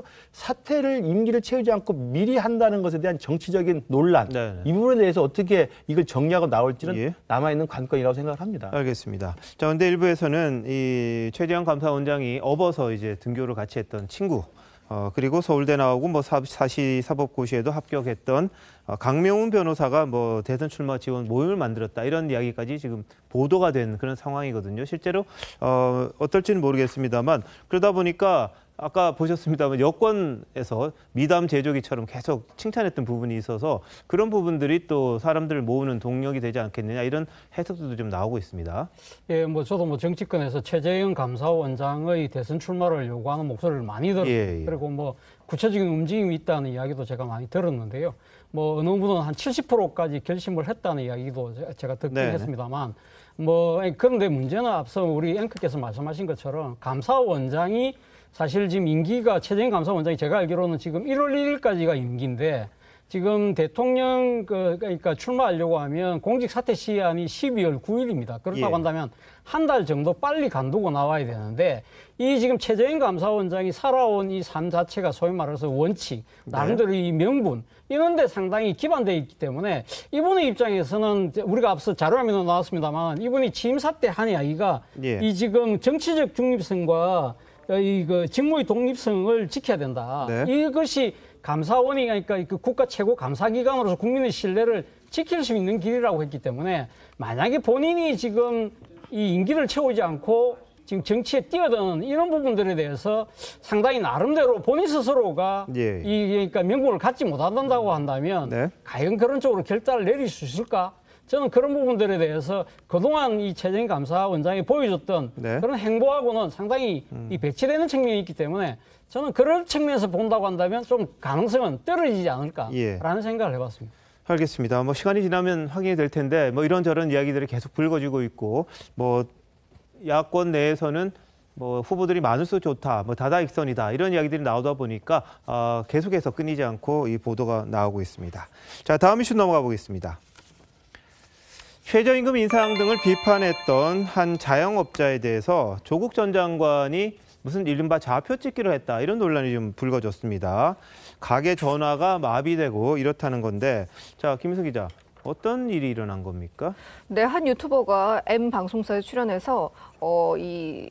사퇴를 임기를 채우지 않고 미리 한다는 것에 대한 정치적인 논란 네네. 이 부분에 대해서 어떻게 이걸 정리하고 나올지는 예. 남아있는 관건이라고 생각을 합니다. 알겠습니다. 자, 그런데 일부에서는 이 최재형 감사원장이 업어서 이제 등교를 같이 했던 친구, 어, 그리고 서울대 나오고 뭐 사, 사시 사법고시에도 합격했던 어, 강명훈 변호사가 뭐 대선 출마 지원 모임을 만들었다 이런 이야기까지 지금 보도가 된 그런 상황이거든요. 실제로 어, 어떨지는 모르겠습니다만 그러다 보니까 아까 보셨습니다만 여권에서 미담 제조기처럼 계속 칭찬했던 부분이 있어서 그런 부분들이 또 사람들을 모으는 동력이 되지 않겠느냐 이런 해석도 좀 나오고 있습니다. 예, 뭐 저도 뭐 정치권에서 최재형 감사원장의 대선 출마를 요구하는 목소리를 많이 들었고 예, 예. 그리고 뭐 구체적인 움직임이 있다는 이야기도 제가 많이 들었는데요. 뭐 어느 분은 한 칠십 퍼센트까지 결심을 했다는 이야기도 제가 듣긴 네네. 했습니다만 뭐 그런데 문제는 앞서 우리 앵커께서 말씀하신 것처럼 감사원장이 사실 지금 임기가 최재형 감사원장이 제가 알기로는 지금 일월 일일까지가 임기인데 지금 대통령 그 그러니까 출마하려고 하면 공직 사퇴 시한이 십이월 구일입니다. 그렇다고 예. 한다면 한 달 정도 빨리 간두고 나와야 되는데 이 지금 최재형 감사원장이 살아온 이 삶 자체가 소위 말해서 원칙, 나름대로 이 명분 이런 데 상당히 기반되어 있기 때문에 이분의 입장에서는 우리가 앞서 자료화면으로 나왔습니다만 이분이 취임 사퇴 한 이야기가 예. 이 지금 정치적 중립성과 이 그 직무의 독립성을 지켜야 된다. 네. 이것이 감사원이 그러니까 그 국가 최고 감사기관으로서 국민의 신뢰를 지킬 수 있는 길이라고 했기 때문에 만약에 본인이 지금 이 임기를 채우지 않고 지금 정치에 뛰어드는 이런 부분들에 대해서 상당히 나름대로 본인 스스로가 예. 이 그러니까 명분을 갖지 못한다고 한다면 네. 과연 그런 쪽으로 결단을 내릴 수 있을까? 저는 그런 부분들에 대해서 그동안 이 최재형 감사원장이 보여줬던 네. 그런 행보하고는 상당히 음. 이 배치되는 측면이 있기 때문에 저는 그런 측면에서 본다고 한다면 좀 가능성은 떨어지지 않을까라는 예. 생각을 해봤습니다. 알겠습니다. 뭐 시간이 지나면 확인이 될 텐데 뭐 이런저런 이야기들이 계속 불거지고 있고 뭐 야권 내에서는 뭐 후보들이 많을수록 좋다, 뭐 다다익선이다 이런 이야기들이 나오다 보니까 어, 계속해서 끊이지 않고 이 보도가 나오고 있습니다. 자, 다음 이슈 넘어가 보겠습니다. 최저임금 인상 등을 비판했던 한 자영업자에 대해서 조국 전 장관이 무슨 이른바 좌표 찍기로 했다 이런 논란이 좀 불거졌습니다. 가게 전화가 마비되고 이렇다는 건데 자, 김희승 기자. 어떤 일이 일어난 겁니까? 네, 한 유튜버가 M 방송사에 출연해서 어, 이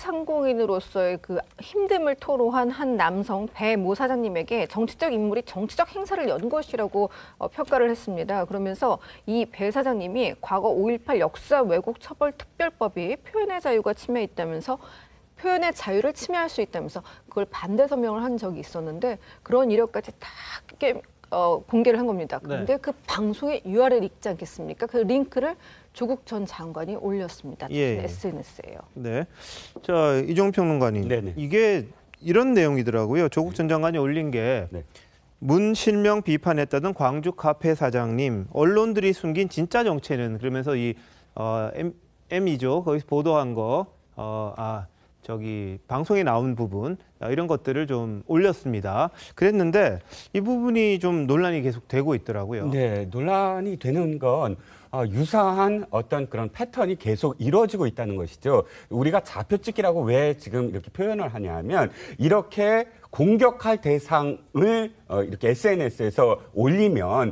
소상공인으로서의 그 힘듦을 토로한 한 남성 배 모 사장님에게 정치적 인물이 정치적 행사를 연 것이라고 어, 평가를 했습니다. 그러면서 이 배 사장님이 과거 오일팔 역사 왜곡 처벌 특별법이 표현의 자유가 침해했다면서 표현의 자유를 침해할 수 있다면서 그걸 반대 서명을 한 적이 있었는데 그런 이력까지 다 깨 어, 공개를 한 겁니다. 그런데 네. 그 방송에 유알엘이 있지 않겠습니까? 그 링크를 조국 전 장관이 올렸습니다. 예. 에스엔에스예요. 네. 자, 이종훈 평론가님. 네네. 이게 이런 내용이더라고요. 조국 전 장관이 올린 게 네. 문 실명 비판했다던 광주 카페 사장님, 언론들이 숨긴 진짜 정체는 그러면서 이 어, M, M이죠. 거기서 보도한 거, 어, 아, 저기 방송에 나온 부분 이런 것들을 좀 올렸습니다. 그랬는데 이 부분이 좀 논란이 계속 되고 있더라고요. 네, 논란이 되는 건 어, 유사한 어떤 그런 패턴이 계속 이루어지고 있다는 것이죠. 우리가 좌표찍기라고 왜 지금 이렇게 표현을 하냐면 이렇게 공격할 대상을 어, 이렇게 에스엔에스에서 올리면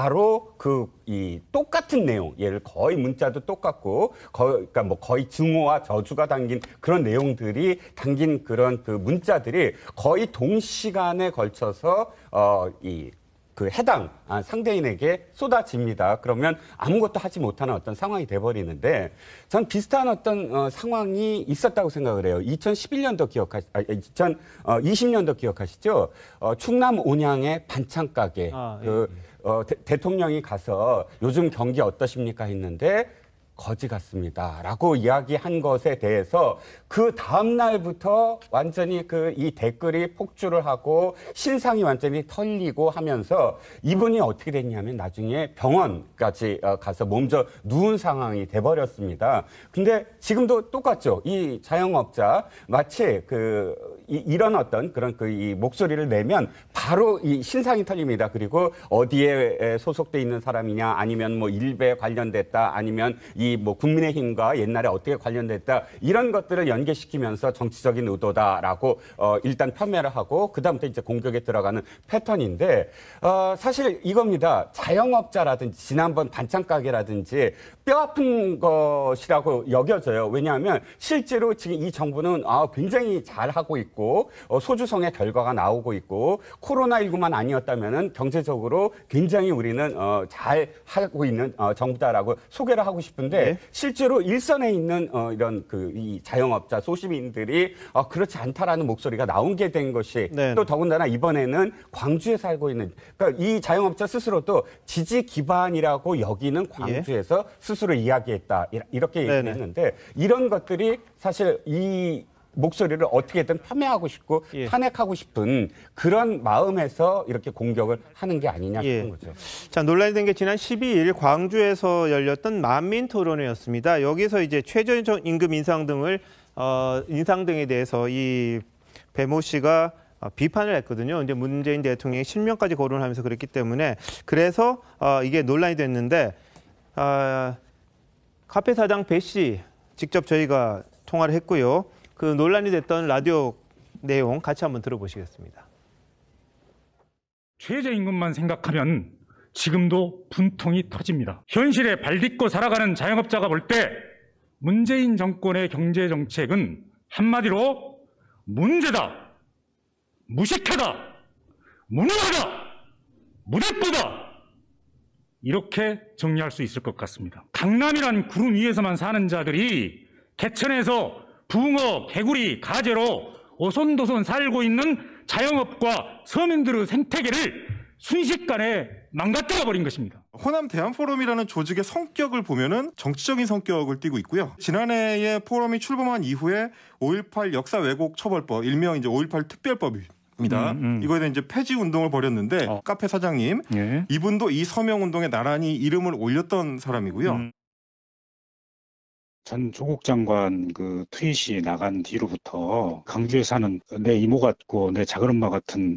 바로 그 이 똑같은 내용, 예를 거의 문자도 똑같고, 거의, 그러니까 뭐 거의 증오와 저주가 담긴 그런 내용들이 담긴 그런 그 문자들이 거의 동시간에 걸쳐서 어, 이 그 해당 상대인에게 쏟아집니다. 그러면 아무것도 하지 못하는 어떤 상황이 돼버리는데 전 비슷한 어떤 어, 상황이 있었다고 생각을 해요. 이천십일 년도 기억하, 아, 이천이십 년도 기억하시죠? 어, 충남 온양의 반찬 가게. 아, 예. 그 어, 대, 대통령이 가서 요즘 경기 어떠십니까 했는데 거지 같습니다라고 이야기한 것에 대해서 그 다음 날부터 완전히 그 이 댓글이 폭주를 하고 신상이 완전히 털리고 하면서 이분이 어떻게 됐냐면 나중에 병원까지 가서 몸져 누운 상황이 돼버렸습니다. 근데 지금도 똑같죠. 이 자영업자 마치 그 이, 이런 어떤 그런 그 이 목소리를 내면 바로 이 신상이 털립니다. 그리고 어디에 소속돼 있는 사람이냐, 아니면 뭐 일베 관련됐다, 아니면 이 뭐 국민의힘과 옛날에 어떻게 관련됐다, 이런 것들을 연계시키면서 정치적인 의도다라고 어 일단 폄훼를 하고 그다음부터 이제 공격에 들어가는 패턴인데 어 사실 이겁니다. 자영업자라든지 지난번 반찬 가게라든지 뼈 아픈 것이라고 여겨져요. 왜냐하면 실제로 지금 이 정부는 아 굉장히 잘 하고 있고 어 소주성의 결과가 나오고 있고 코로나십구만 아니었다면은 경제적으로 굉장히 우리는 어 잘 하고 있는 어 정부다라고 소개를 하고 싶은데 네. 실제로 일선에 있는 어 이런 그 이 자영업자 소시민들이 어 그렇지 않다라는 목소리가 나온 게 된 것이 네. 또 더군다나 이번에는 광주에 살고 있는 그러니까 이 자영업자 스스로도 지지 기반이라고 여기는 광주에서 예. 스스로 이야기했다 이렇게 얘기했는데 이런 것들이 사실 이 목소리를 어떻게든 폄훼하고 싶고 예. 탄핵하고 싶은 그런 마음에서 이렇게 공격을 하는 게 아니냐 싶은 예. 거죠. 자, 논란이 된 게 지난 십이 일 광주에서 열렸던 만민 토론회였습니다. 여기서 이제 최저임금 인상 등을 어, 인상 등에 대해서 이 배모 씨가 비판을 했거든요. 이제 문재인 대통령이 실명까지 거론하면서 그랬기 때문에 그래서 어, 이게 논란이 됐는데 어, 카페 사장 배 씨 직접 저희가 통화를 했고요. 그 논란이 됐던 라디오 내용 같이 한번 들어보시겠습니다. 최저임금만 생각하면 지금도 분통이 터집니다. 현실에 발딛고 살아가는 자영업자가 볼 때 문재인 정권의 경제정책은 한마디로 문제다, 무식하다, 무능하다, 무대뽀다 이렇게 정리할 수 있을 것 같습니다. 강남이란 구름 위에서만 사는 자들이 개천에서 붕어, 개구리, 가재로 오손도손 살고 있는 자영업과 서민들의 생태계를 순식간에 망가뜨려버린 것입니다. 호남 대한포럼이라는 조직의 성격을 보면은 정치적인 성격을 띠고 있고요. 지난해에 포럼이 출범한 이후에 오일팔 역사 왜곡 처벌법, 일명 이제 오일팔 특별법입니다. 음, 음. 이거에 대한 이제 폐지 운동을 벌였는데 어. 카페 사장님, 예. 이분도 이 서명 운동에 나란히 이름을 올렸던 사람이고요. 음. 전 조국 장관 그 트윗이 나간 뒤로부터 강주에 사는 내 이모 같고 내 작은엄마 같은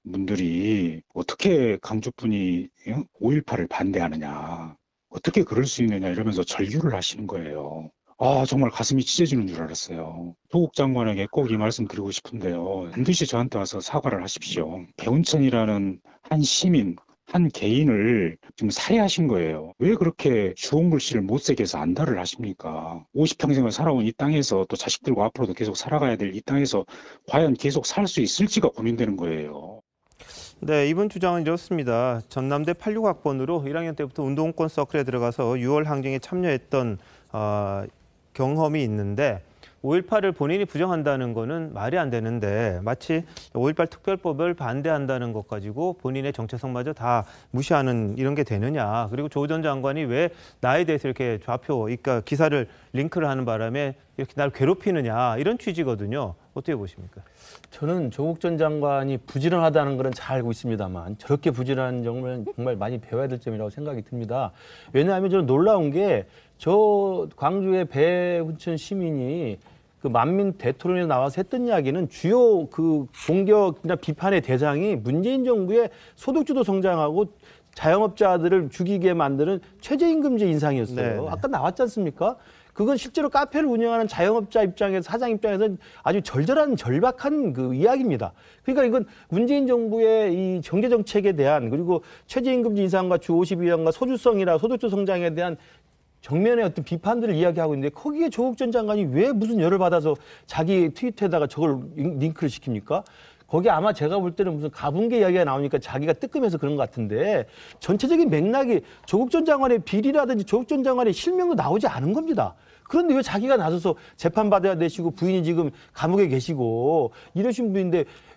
분들이 어떻게 강주분이 오일팔을 반대하느냐, 어떻게 그럴 수 있느냐 이러면서 절규를 하시는 거예요. 아 정말 가슴이 찢어지는 줄 알았어요. 조국 장관에게 꼭 이 말씀 드리고 싶은데요. 반드시 저한테 와서 사과를 하십시오. 배운천이라는 한 시민, 한 개인을 지금 살해하신 거예요. 왜 그렇게 주홍 글씨를 못새겨서 안달을 하십니까? 오십 평생을 살아온 이 땅에서 또 자식들과 앞으로도 계속 살아가야 될 이 땅에서 과연 계속 살 수 있을지가 고민되는 거예요. 네, 이번 주장은 이렇습니다. 전남대 팔십육 학번으로 일 학년 때부터 운동권 서클에 들어가서 유월 항쟁에 참여했던 어, 경험이 있는데 오일팔을 본인이 부정한다는 거는 말이 안 되는데 마치 오일팔 특별법을 반대한다는 것 가지고 본인의 정체성마저 다 무시하는 이런 게 되느냐. 그리고 조 전 장관이 왜 나에 대해서 이렇게 좌표, 그러니까 기사를 링크를 하는 바람에 이렇게 날 괴롭히느냐 이런 취지거든요. 어떻게 보십니까? 저는 조국 전 장관이 부지런하다는 건 잘 알고 있습니다만 저렇게 부지런한 점을 정말 많이 배워야 될 점이라고 생각이 듭니다. 왜냐하면 저는 놀라운 게 저 광주의 배운천 시민이 그 만민 대토론에 나와서 했던 이야기는 주요 그 공격이나 비판의 대상이 문재인 정부의 소득주도 성장하고 자영업자들을 죽이게 만드는 최저임금제 인상이었어요. 네네. 아까 나왔지 않습니까? 그건 실제로 카페를 운영하는 자영업자 입장에서, 사장 입장에서 아주 절절한 절박한 그 이야기입니다. 그러니까 이건 문재인 정부의 이 경제 정책에 대한, 그리고 최저임금 인상과 주 오십이 년과 소주성이라 소득주 성장에 대한 정면의 어떤 비판들을 이야기하고 있는데 거기에 조국 전 장관이 왜 무슨 열을 받아서 자기 트위터에다가 저걸 링크를 시킵니까? 거기 아마 제가 볼 때는 무슨 가분개 이야기가 나오니까 자기가 뜨끔해서 그런 것 같은데 전체적인 맥락이 조국 전 장관의 비리라든지 조국 전 장관의 실명도 나오지 않은 겁니다. 그런데 왜 자기가 나서서 재판받아야 되시고 부인이 지금 감옥에 계시고 이러신 분인데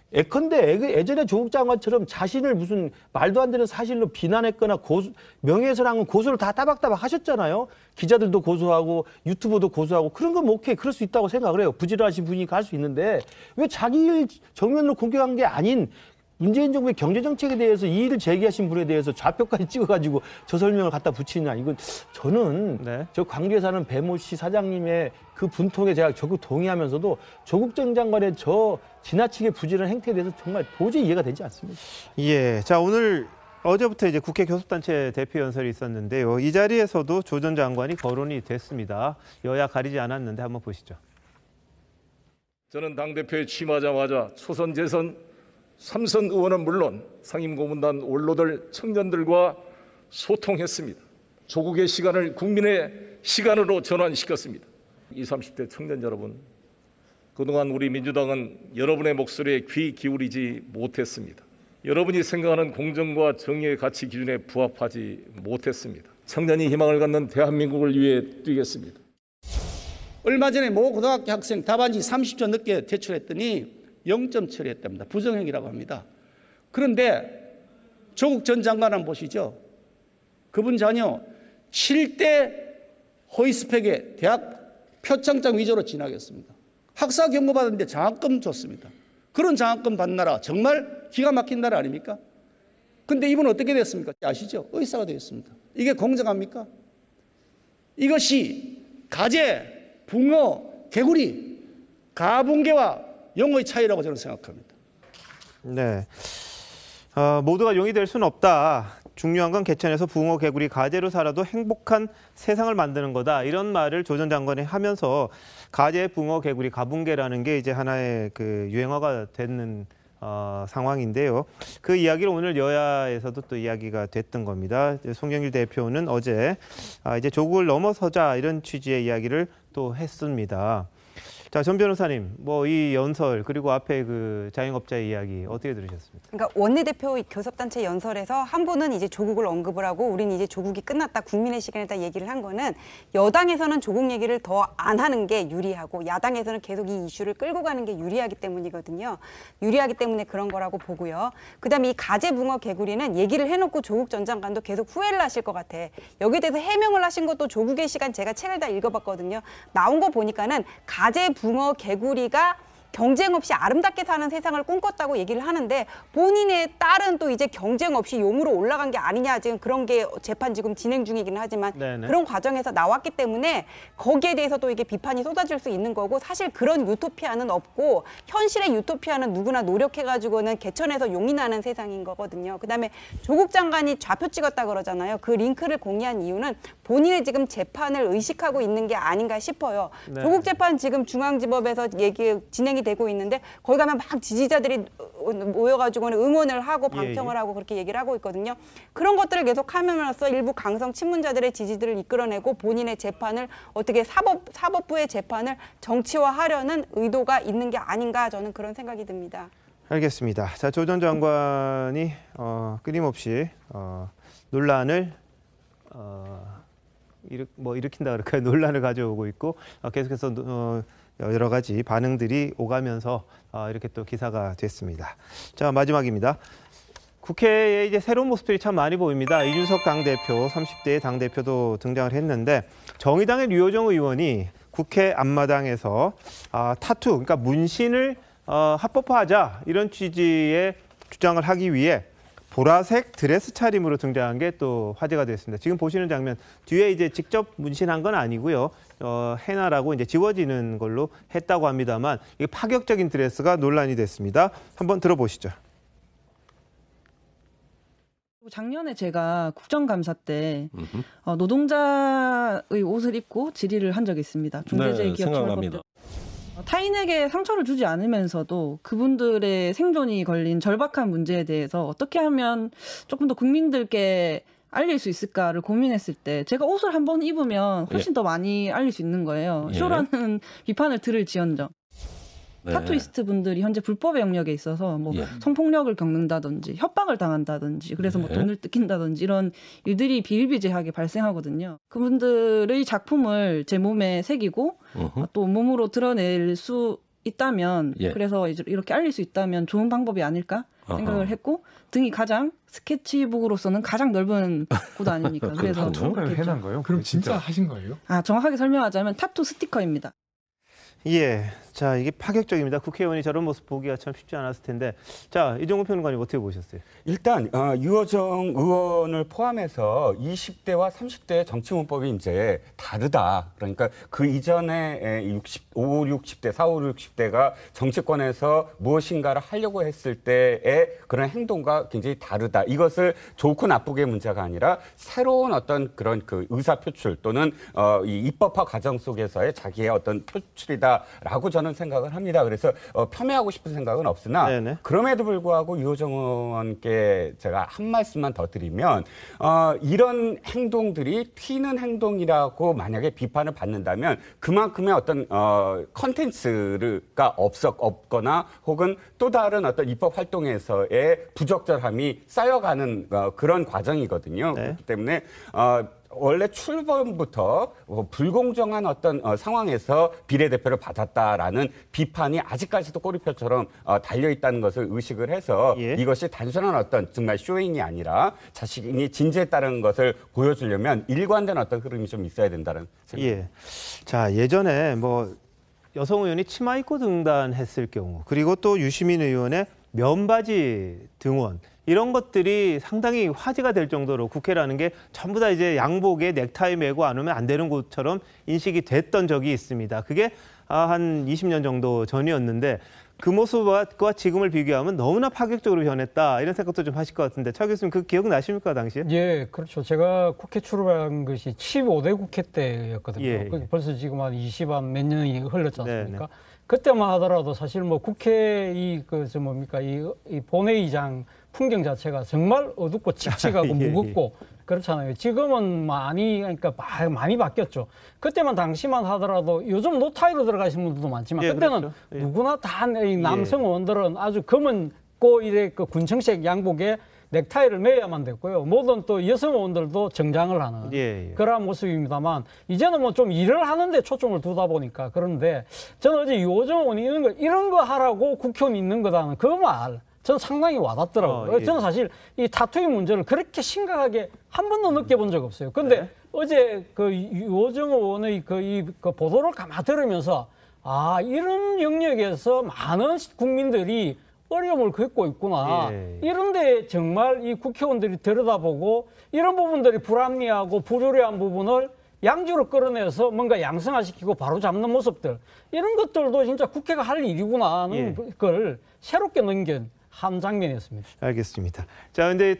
예컨대 예전에 조국 장관처럼 자신을 무슨 말도 안 되는 사실로 비난했거나 고소, 명예훼손한 고소를 다 따박따박 하셨잖아요. 기자들도 고소하고 유튜버도 고소하고 그런 건 뭐 오케이 그럴 수 있다고 생각을 해요. 부지런하신 분이니까 할 수 있는데 왜 자기 일 정면으로 공격한 게 아닌 문재인 정부의 경제정책에 대해서 이의를 제기하신 분에 대해서 좌표까지 찍어가지고 저 설명을 갖다 붙이냐. 이건 저는 네. 저 광주에 사는 배모 씨 사장님의 그 분통에 제가 적극 동의하면서도 조국 전 장관의 저 지나치게 부지런한 행태에 대해서 정말 도저히 이해가 되지 않습니다. 예, 자 오늘 어제부터 이제 국회 교섭단체 대표 연설이 있었는데요. 이 자리에서도 조 전 장관이 거론이 됐습니다. 여야 가리지 않았는데 한번 보시죠. 저는 당대표에 취임하자마자 초선 재선 삼선 의원은 물론 상임고문단 원로들 청년들과 소통했습니다. 조국의 시간을 국민의 시간으로 전환시켰습니다. 이십, 삼십 대 청년 여러분, 그동안 우리 민주당은 여러분의 목소리에 귀 기울이지 못했습니다. 여러분이 생각하는 공정과 정의의 가치 기준에 부합하지 못했습니다. 청년이 희망을 갖는 대한민국을 위해 뛰겠습니다. 얼마 전에 모 고등학교 학생 답안지 삼십 초 늦게 제출했더니 영 점 처리했답니다. 부정행위라고 합니다. 그런데 조국 전 장관 한번 보시죠. 그분 자녀 칠 대 허위 스펙에 대학 표창장 위조로 진학했습니다. 학사 경고 받았는데 장학금 줬습니다. 그런 장학금 받는 나라 정말 기가 막힌 나라 아닙니까? 근데 이분은 어떻게 됐습니까? 아시죠? 의사가 되었습니다. 이게 공정합니까? 이것이 가재, 붕어, 개구리, 가붕괴와 영어의 차이라고 저는 생각합니다. 네, 어, 모두가 용이 될 수는 없다. 중요한 건 개천에서 붕어, 개구리, 가재로 살아도 행복한 세상을 만드는 거다. 이런 말을 조 전 장관이 하면서 가재, 붕어, 개구리, 가붕괴라는 게 이제 하나의 그 유행어가 되는 어, 상황인데요. 그 이야기를 오늘 여야에서도 또 이야기가 됐던 겁니다. 송영길 대표는 어제 아, 이제 조국을 넘어서자 이런 취지의 이야기를 또 했습니다. 자, 전 변호사님, 뭐 이 연설 그리고 앞에 그 자영업자의 이야기 어떻게 들으셨습니까? 그러니까 원내대표 교섭단체 연설에서 한 분은 이제 조국을 언급을 하고 우리는 이제 조국이 끝났다, 국민의 시간이다 얘기를 한 거는 여당에서는 조국 얘기를 더 안 하는 게 유리하고 야당에서는 계속 이 이슈를 끌고 가는 게 유리하기 때문이거든요. 유리하기 때문에 그런 거라고 보고요. 그다음에 이 가재, 붕어, 개구리는 얘기를 해놓고 조국 전 장관도 계속 후회를 하실 것 같아. 여기에 대해서 해명을 하신 것도 조국의 시간 제가 책을 다 읽어봤거든요. 나온 거 보니까는 가재, 붕어, 개구리가 경쟁 없이 아름답게 사는 세상을 꿈꿨다고 얘기를 하는데 본인의 딸은 또 이제 경쟁 없이 용으로 올라간 게 아니냐 지금 그런 게 재판 지금 진행 중이긴 하지만 네네. 그런 과정에서 나왔기 때문에 거기에 대해서 또 이게 비판이 쏟아질 수 있는 거고 사실 그런 유토피아는 없고 현실의 유토피아는 누구나 노력해가지고는 개천에서 용이 나는 세상인 거거든요. 그다음에 조국 장관이 좌표 찍었다 그러잖아요. 그 링크를 공유한 이유는 본인의 지금 재판을 의식하고 있는 게 아닌가 싶어요. 네. 조국 재판 지금 중앙지법에서 얘기 진행이 되고 있는데 거기 가면 막 지지자들이 모여가지고는 응원을 하고 방청을 예, 예. 하고 그렇게 얘기를 하고 있거든요. 그런 것들을 계속 하면서 일부 강성 친문자들의 지지들을 이끌어내고 본인의 재판을 어떻게 사법, 사법부의 재판을 정치화하려는 의도가 있는 게 아닌가 저는 그런 생각이 듭니다. 알겠습니다. 자, 조 전 장관이 어, 끊임없이 어, 논란을 어, 일으, 뭐 일으킨다 그럴까요? 논란을 가져오고 있고 어, 계속해서 어, 여러 가지 반응들이 오가면서 이렇게 또 기사가 됐습니다. 자, 마지막입니다. 국회에 이제 새로운 모습들이 참 많이 보입니다. 이준석 당대표, 삼십 대의 당대표도 등장을 했는데 정의당의 류호정 의원이 국회 앞마당에서 타투, 그러니까 문신을 합법화하자 이런 취지의 주장을 하기 위해 보라색 드레스 차림으로 등장한 게 또 화제가 됐습니다. 지금 보시는 장면 뒤에 이제 직접 문신한 건 아니고요. 어, 해나라고 이제 지워지는 걸로 했다고 합니다만 이게 파격적인 드레스가 논란이 됐습니다. 한번 들어보시죠. 작년에 제가 국정감사 때 어, 노동자의 옷을 입고 질의를 한 적이 있습니다. 중대재해기업처벌법. 타인에게 상처를 주지 않으면서도 그분들의 생존이 걸린 절박한 문제에 대해서 어떻게 하면 조금 더 국민들께 알릴 수 있을까를 고민했을 때 제가 옷을 한번 입으면 훨씬 예. 더 많이 알릴 수 있는 거예요. 예. 쇼라는 비판을 들을지언정. 네. 타투이스트 분들이 현재 불법의 영역에 있어서 뭐 예. 성폭력을 겪는다든지 협박을 당한다든지 그래서 뭐 예. 돈을 뜯긴다든지 이런 일들이 비일비재하게 발생하거든요. 그분들의 작품을 제 몸에 새기고 어허. 또 몸으로 드러낼 수 있다면 예. 그래서 이제 이렇게 알릴 수 있다면 좋은 방법이 아닐까 생각을 아하. 했고 등이 가장 스케치북으로서는 가장 넓은 곳 아닙니까? 그래서 정말 해난 거예요? 그럼 진짜 하신 거예요? 아 정확하게 설명하자면 타투 스티커입니다. 예, 자 이게 파격적입니다. 국회의원이 저런 모습 보기가 참 쉽지 않았을 텐데, 자 이종구 평론가님 어떻게 보셨어요? 일단 어, 유호정 의원을 포함해서 이십 대와 삼십 대의 정치 문법이 이제 다르다. 그러니까 그 이전에 육십, 오, 육십 대, 사, 오, 육십 대가 정치권에서 무엇인가를 하려고 했을 때의 그런 행동과 굉장히 다르다. 이것을 좋고 나쁘게 문제가 아니라 새로운 어떤 그런 그 의사 표출 또는 어, 이 입법화 과정 속에서의 자기의 어떤 표출이다. 라고 저는 생각을 합니다. 그래서 어, 폄훼하고 싶은 생각은 없으나 네네. 그럼에도 불구하고 유호정 의원께 제가 한 말씀만 더 드리면 어, 이런 행동들이 튀는 행동이라고 만약에 비판을 받는다면 그만큼의 어떤 어, 컨텐츠가 없어 없거나 혹은 또 다른 어떤 입법 활동에서의 부적절함이 쌓여가는 어, 그런 과정이거든요. 네. 그렇기 때문에 어, 원래 출범부터 불공정한 어떤 상황에서 비례대표를 받았다라는 비판이 아직까지도 꼬리표처럼 달려있다는 것을 의식을 해서 예. 이것이 단순한 어떤 정말 쇼잉이 아니라 자신이 진지했다는 것을 보여주려면 일관된 어떤 흐름이 좀 있어야 된다는 생각입니다. 예. 자, 예전에 뭐 여성 의원이 치마 입고 등단했을 경우 그리고 또 유시민 의원의 면바지 등원 이런 것들이 상당히 화제가 될 정도로 국회라는 게 전부 다 이제 양복에 넥타이 메고 안 오면 안 되는 곳처럼 인식이 됐던 적이 있습니다. 그게 한 이십 년 정도 전이었는데 그 모습과 지금을 비교하면 너무나 파격적으로 변했다 이런 생각도 좀 하실 것 같은데 차 교수님 그 기억 나십니까 당시에? 예, 그렇죠. 제가 국회 출범한 것이 십오 대 국회 때였거든요. 예, 예. 벌써 지금 한 이십 몇 년이 흘렀지 않습니까? 네네. 그때만 하더라도 사실 뭐 국회 이 그 저 뭡니까 이, 이 본회의장 풍경 자체가 정말 어둡고 칙칙하고 예, 무겁고 예. 그렇잖아요. 지금은 많이 그러니까 많이 바뀌었죠. 그때만 당시만 하더라도 요즘 노타이로 들어가신 분들도 많지만 예, 그때는 그렇죠. 예. 누구나 다 이 남성 의원들은 아주 검은고 이래 그 군청색 양복에 넥타이를 매야만 됐고요. 모든 또 여성 의원들도 정장을 하는 예, 예. 그런 모습입니다만 이제는 뭐 좀 일을 하는데 초점을 두다 보니까 그런데 저는 어제 유호정 의원이 이런 거 이런 거 하라고 국회의원이 있는 거다는 그 말 저는 상당히 와닿더라고요. 어, 예. 저는 사실 이 타투의 문제를 그렇게 심각하게 한 번도 느껴본 적 없어요. 근데 네. 어제 그 유호정 의원의 그, 이, 그 보도를 가만 들으면서 아 이런 영역에서 많은 국민들이 어려움을 겪고 있구나. 예. 이런데 정말 이 국회의원들이 들여다보고 이런 부분들이 불합리하고 부조리한 부분을 양주로 끌어내서 뭔가 양성화시키고 바로 잡는 모습들 이런 것들도 진짜 국회가 할 일이구나 하는 예. 걸 새롭게 넘긴 한 장면이었습니다. 알겠습니다. 자, 근데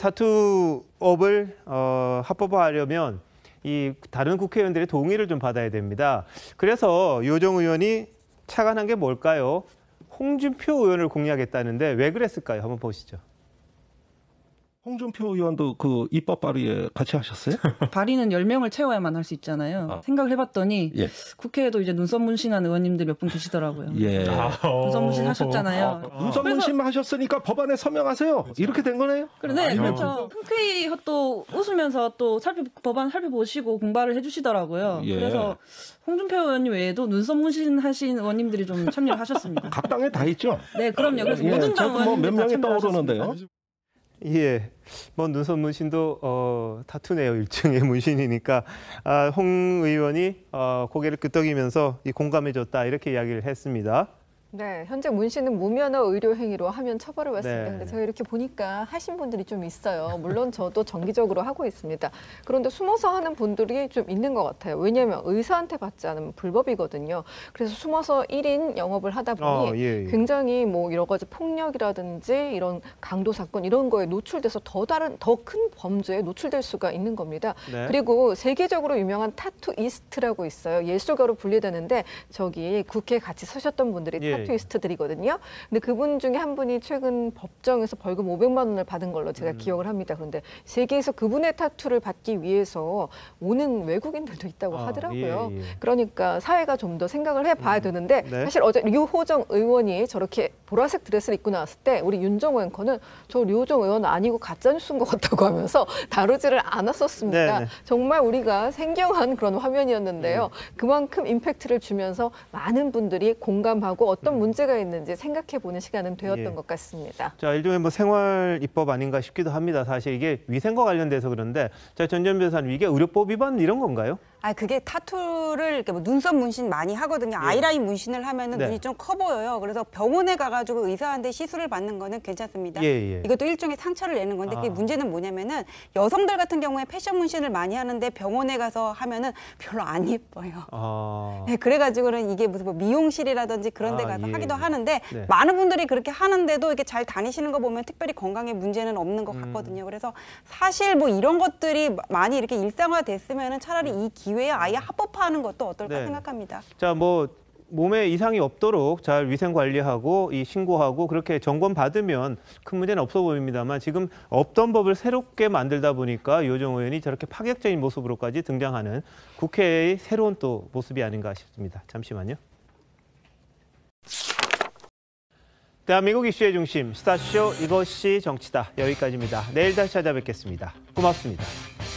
타투업을 어, 합법화하려면 이 다른 국회의원들의 동의를 좀 받아야 됩니다. 그래서 유호정 의원이 착안한 게 뭘까요? 홍준표 의원을 공략했다는데 왜 그랬을까요? 한번 보시죠. 홍준표 의원도 그 입법 발의에 같이 하셨어요? 발의는 열 명을 채워야만 할 수 있잖아요. 아. 생각을 해봤더니 예. 국회에도 이제 눈썹 문신한 의원님들 몇 분 계시더라고요. 예. 아. 눈썹 문신 하셨잖아요. 아. 눈썹 문신 하셨으니까 법안에 서명하세요. 이렇게 된 거네요? 그런데 그렇죠. 흔쾌히 또 웃으면서 또 살펴, 법안 살펴보시고 공부를 해주시더라고요. 예. 그래서 홍준표 의원님 외에도 눈썹 문신 하신 의원님들이 좀 참여를 하셨습니다. 각 당에 다 있죠? 네, 그럼요. 그래서 예. 모든 당 의원님들 뭐 몇 명이 떠오르는데요? 예, 뭐 눈썹 문신도 어, 타투네요. 일종의 문신이니까 아, 홍 의원이 어, 고개를 끄덕이면서 이 공감해줬다 이렇게 이야기를 했습니다. 네, 현재 문신은 무면허 의료 행위로 하면 처벌을 받습니다. 네. 근데 제가 이렇게 보니까 하신 분들이 좀 있어요. 물론 저도 정기적으로 하고 있습니다. 그런데 숨어서 하는 분들이 좀 있는 것 같아요. 왜냐하면 의사한테 받지 않으면 불법이거든요. 그래서 숨어서 일 인 영업을 하다 보니 어, 예, 예. 굉장히 뭐 여러 가지 폭력이라든지 이런 강도 사건 이런 거에 노출돼서 더 다른 더 큰 범죄에 노출될 수가 있는 겁니다. 네. 그리고 세계적으로 유명한 타투이스트라고 있어요. 예술가로 분류되는데 저기 국회에 같이 서셨던 분들이 예. 타투이스트들이거든요. 근데 그분 중에 한 분이 최근 법정에서 벌금 오백만 원을 받은 걸로 제가 음. 기억을 합니다. 그런데 세계에서 그분의 타투를 받기 위해서 오는 외국인들도 있다고 아, 하더라고요. 예, 예. 그러니까 사회가 좀 더 생각을 해봐야 음. 되는데 네. 사실 어제 유호정 의원이 저렇게 보라색 드레스를 입고 나왔을 때 우리 윤정호 앵커는 저 류호정 의원 아니고 가짜뉴스인 것 같다고 하면서 다루지를 않았었습니다. 네네. 정말 우리가 생경한 그런 화면이었는데요. 음. 그만큼 임팩트를 주면서 많은 분들이 공감하고 어떤 음. 문제가 있는지 생각해보는 시간은 되었던 예. 것 같습니다. 자, 일종의 뭐 생활 입법 아닌가 싶기도 합니다. 사실 이게 위생과 관련돼서 그런데 자, 전전 변호사님 이게 의료법 위반 이런 건가요? 아, 그게 타투를 이렇게 뭐 눈썹 문신 많이 하거든요. 예. 아이라인 문신을 하면은 네. 눈이 좀 커 보여요. 그래서 병원에 가가지고 의사한테 시술을 받는 거는 괜찮습니다. 예, 예. 이것도 일종의 상처를 내는 건데 그게 아. 문제는 뭐냐면은 여성들 같은 경우에 패션 문신을 많이 하는데 병원에 가서 하면은 별로 안 예뻐요. 아. 네, 그래가지고는 이게 무슨 뭐 미용실이라든지 그런 데 가서 아, 예. 하기도 하는데 네. 많은 분들이 그렇게 하는데도 이게 잘 다니시는 거 보면 특별히 건강에 문제는 없는 것 같거든요. 음. 그래서 사실 뭐 이런 것들이 많이 이렇게 일상화됐으면은 차라리 이 기회에 아예 합법화하는 것도 어떨까 네. 생각합니다. 자, 뭐 몸에 이상이 없도록 잘 위생 관리하고 이 신고하고 그렇게 점검 받으면 큰 문제는 없어 보입니다만 지금 없던 법을 새롭게 만들다 보니까 유호정 의원이 저렇게 파격적인 모습으로까지 등장하는 국회의 새로운 또 모습이 아닌가 싶습니다. 잠시만요. 대한민국 이슈의 중심 스타쇼 이것이 정치다. 여기까지입니다. 내일 다시 찾아뵙겠습니다. 고맙습니다.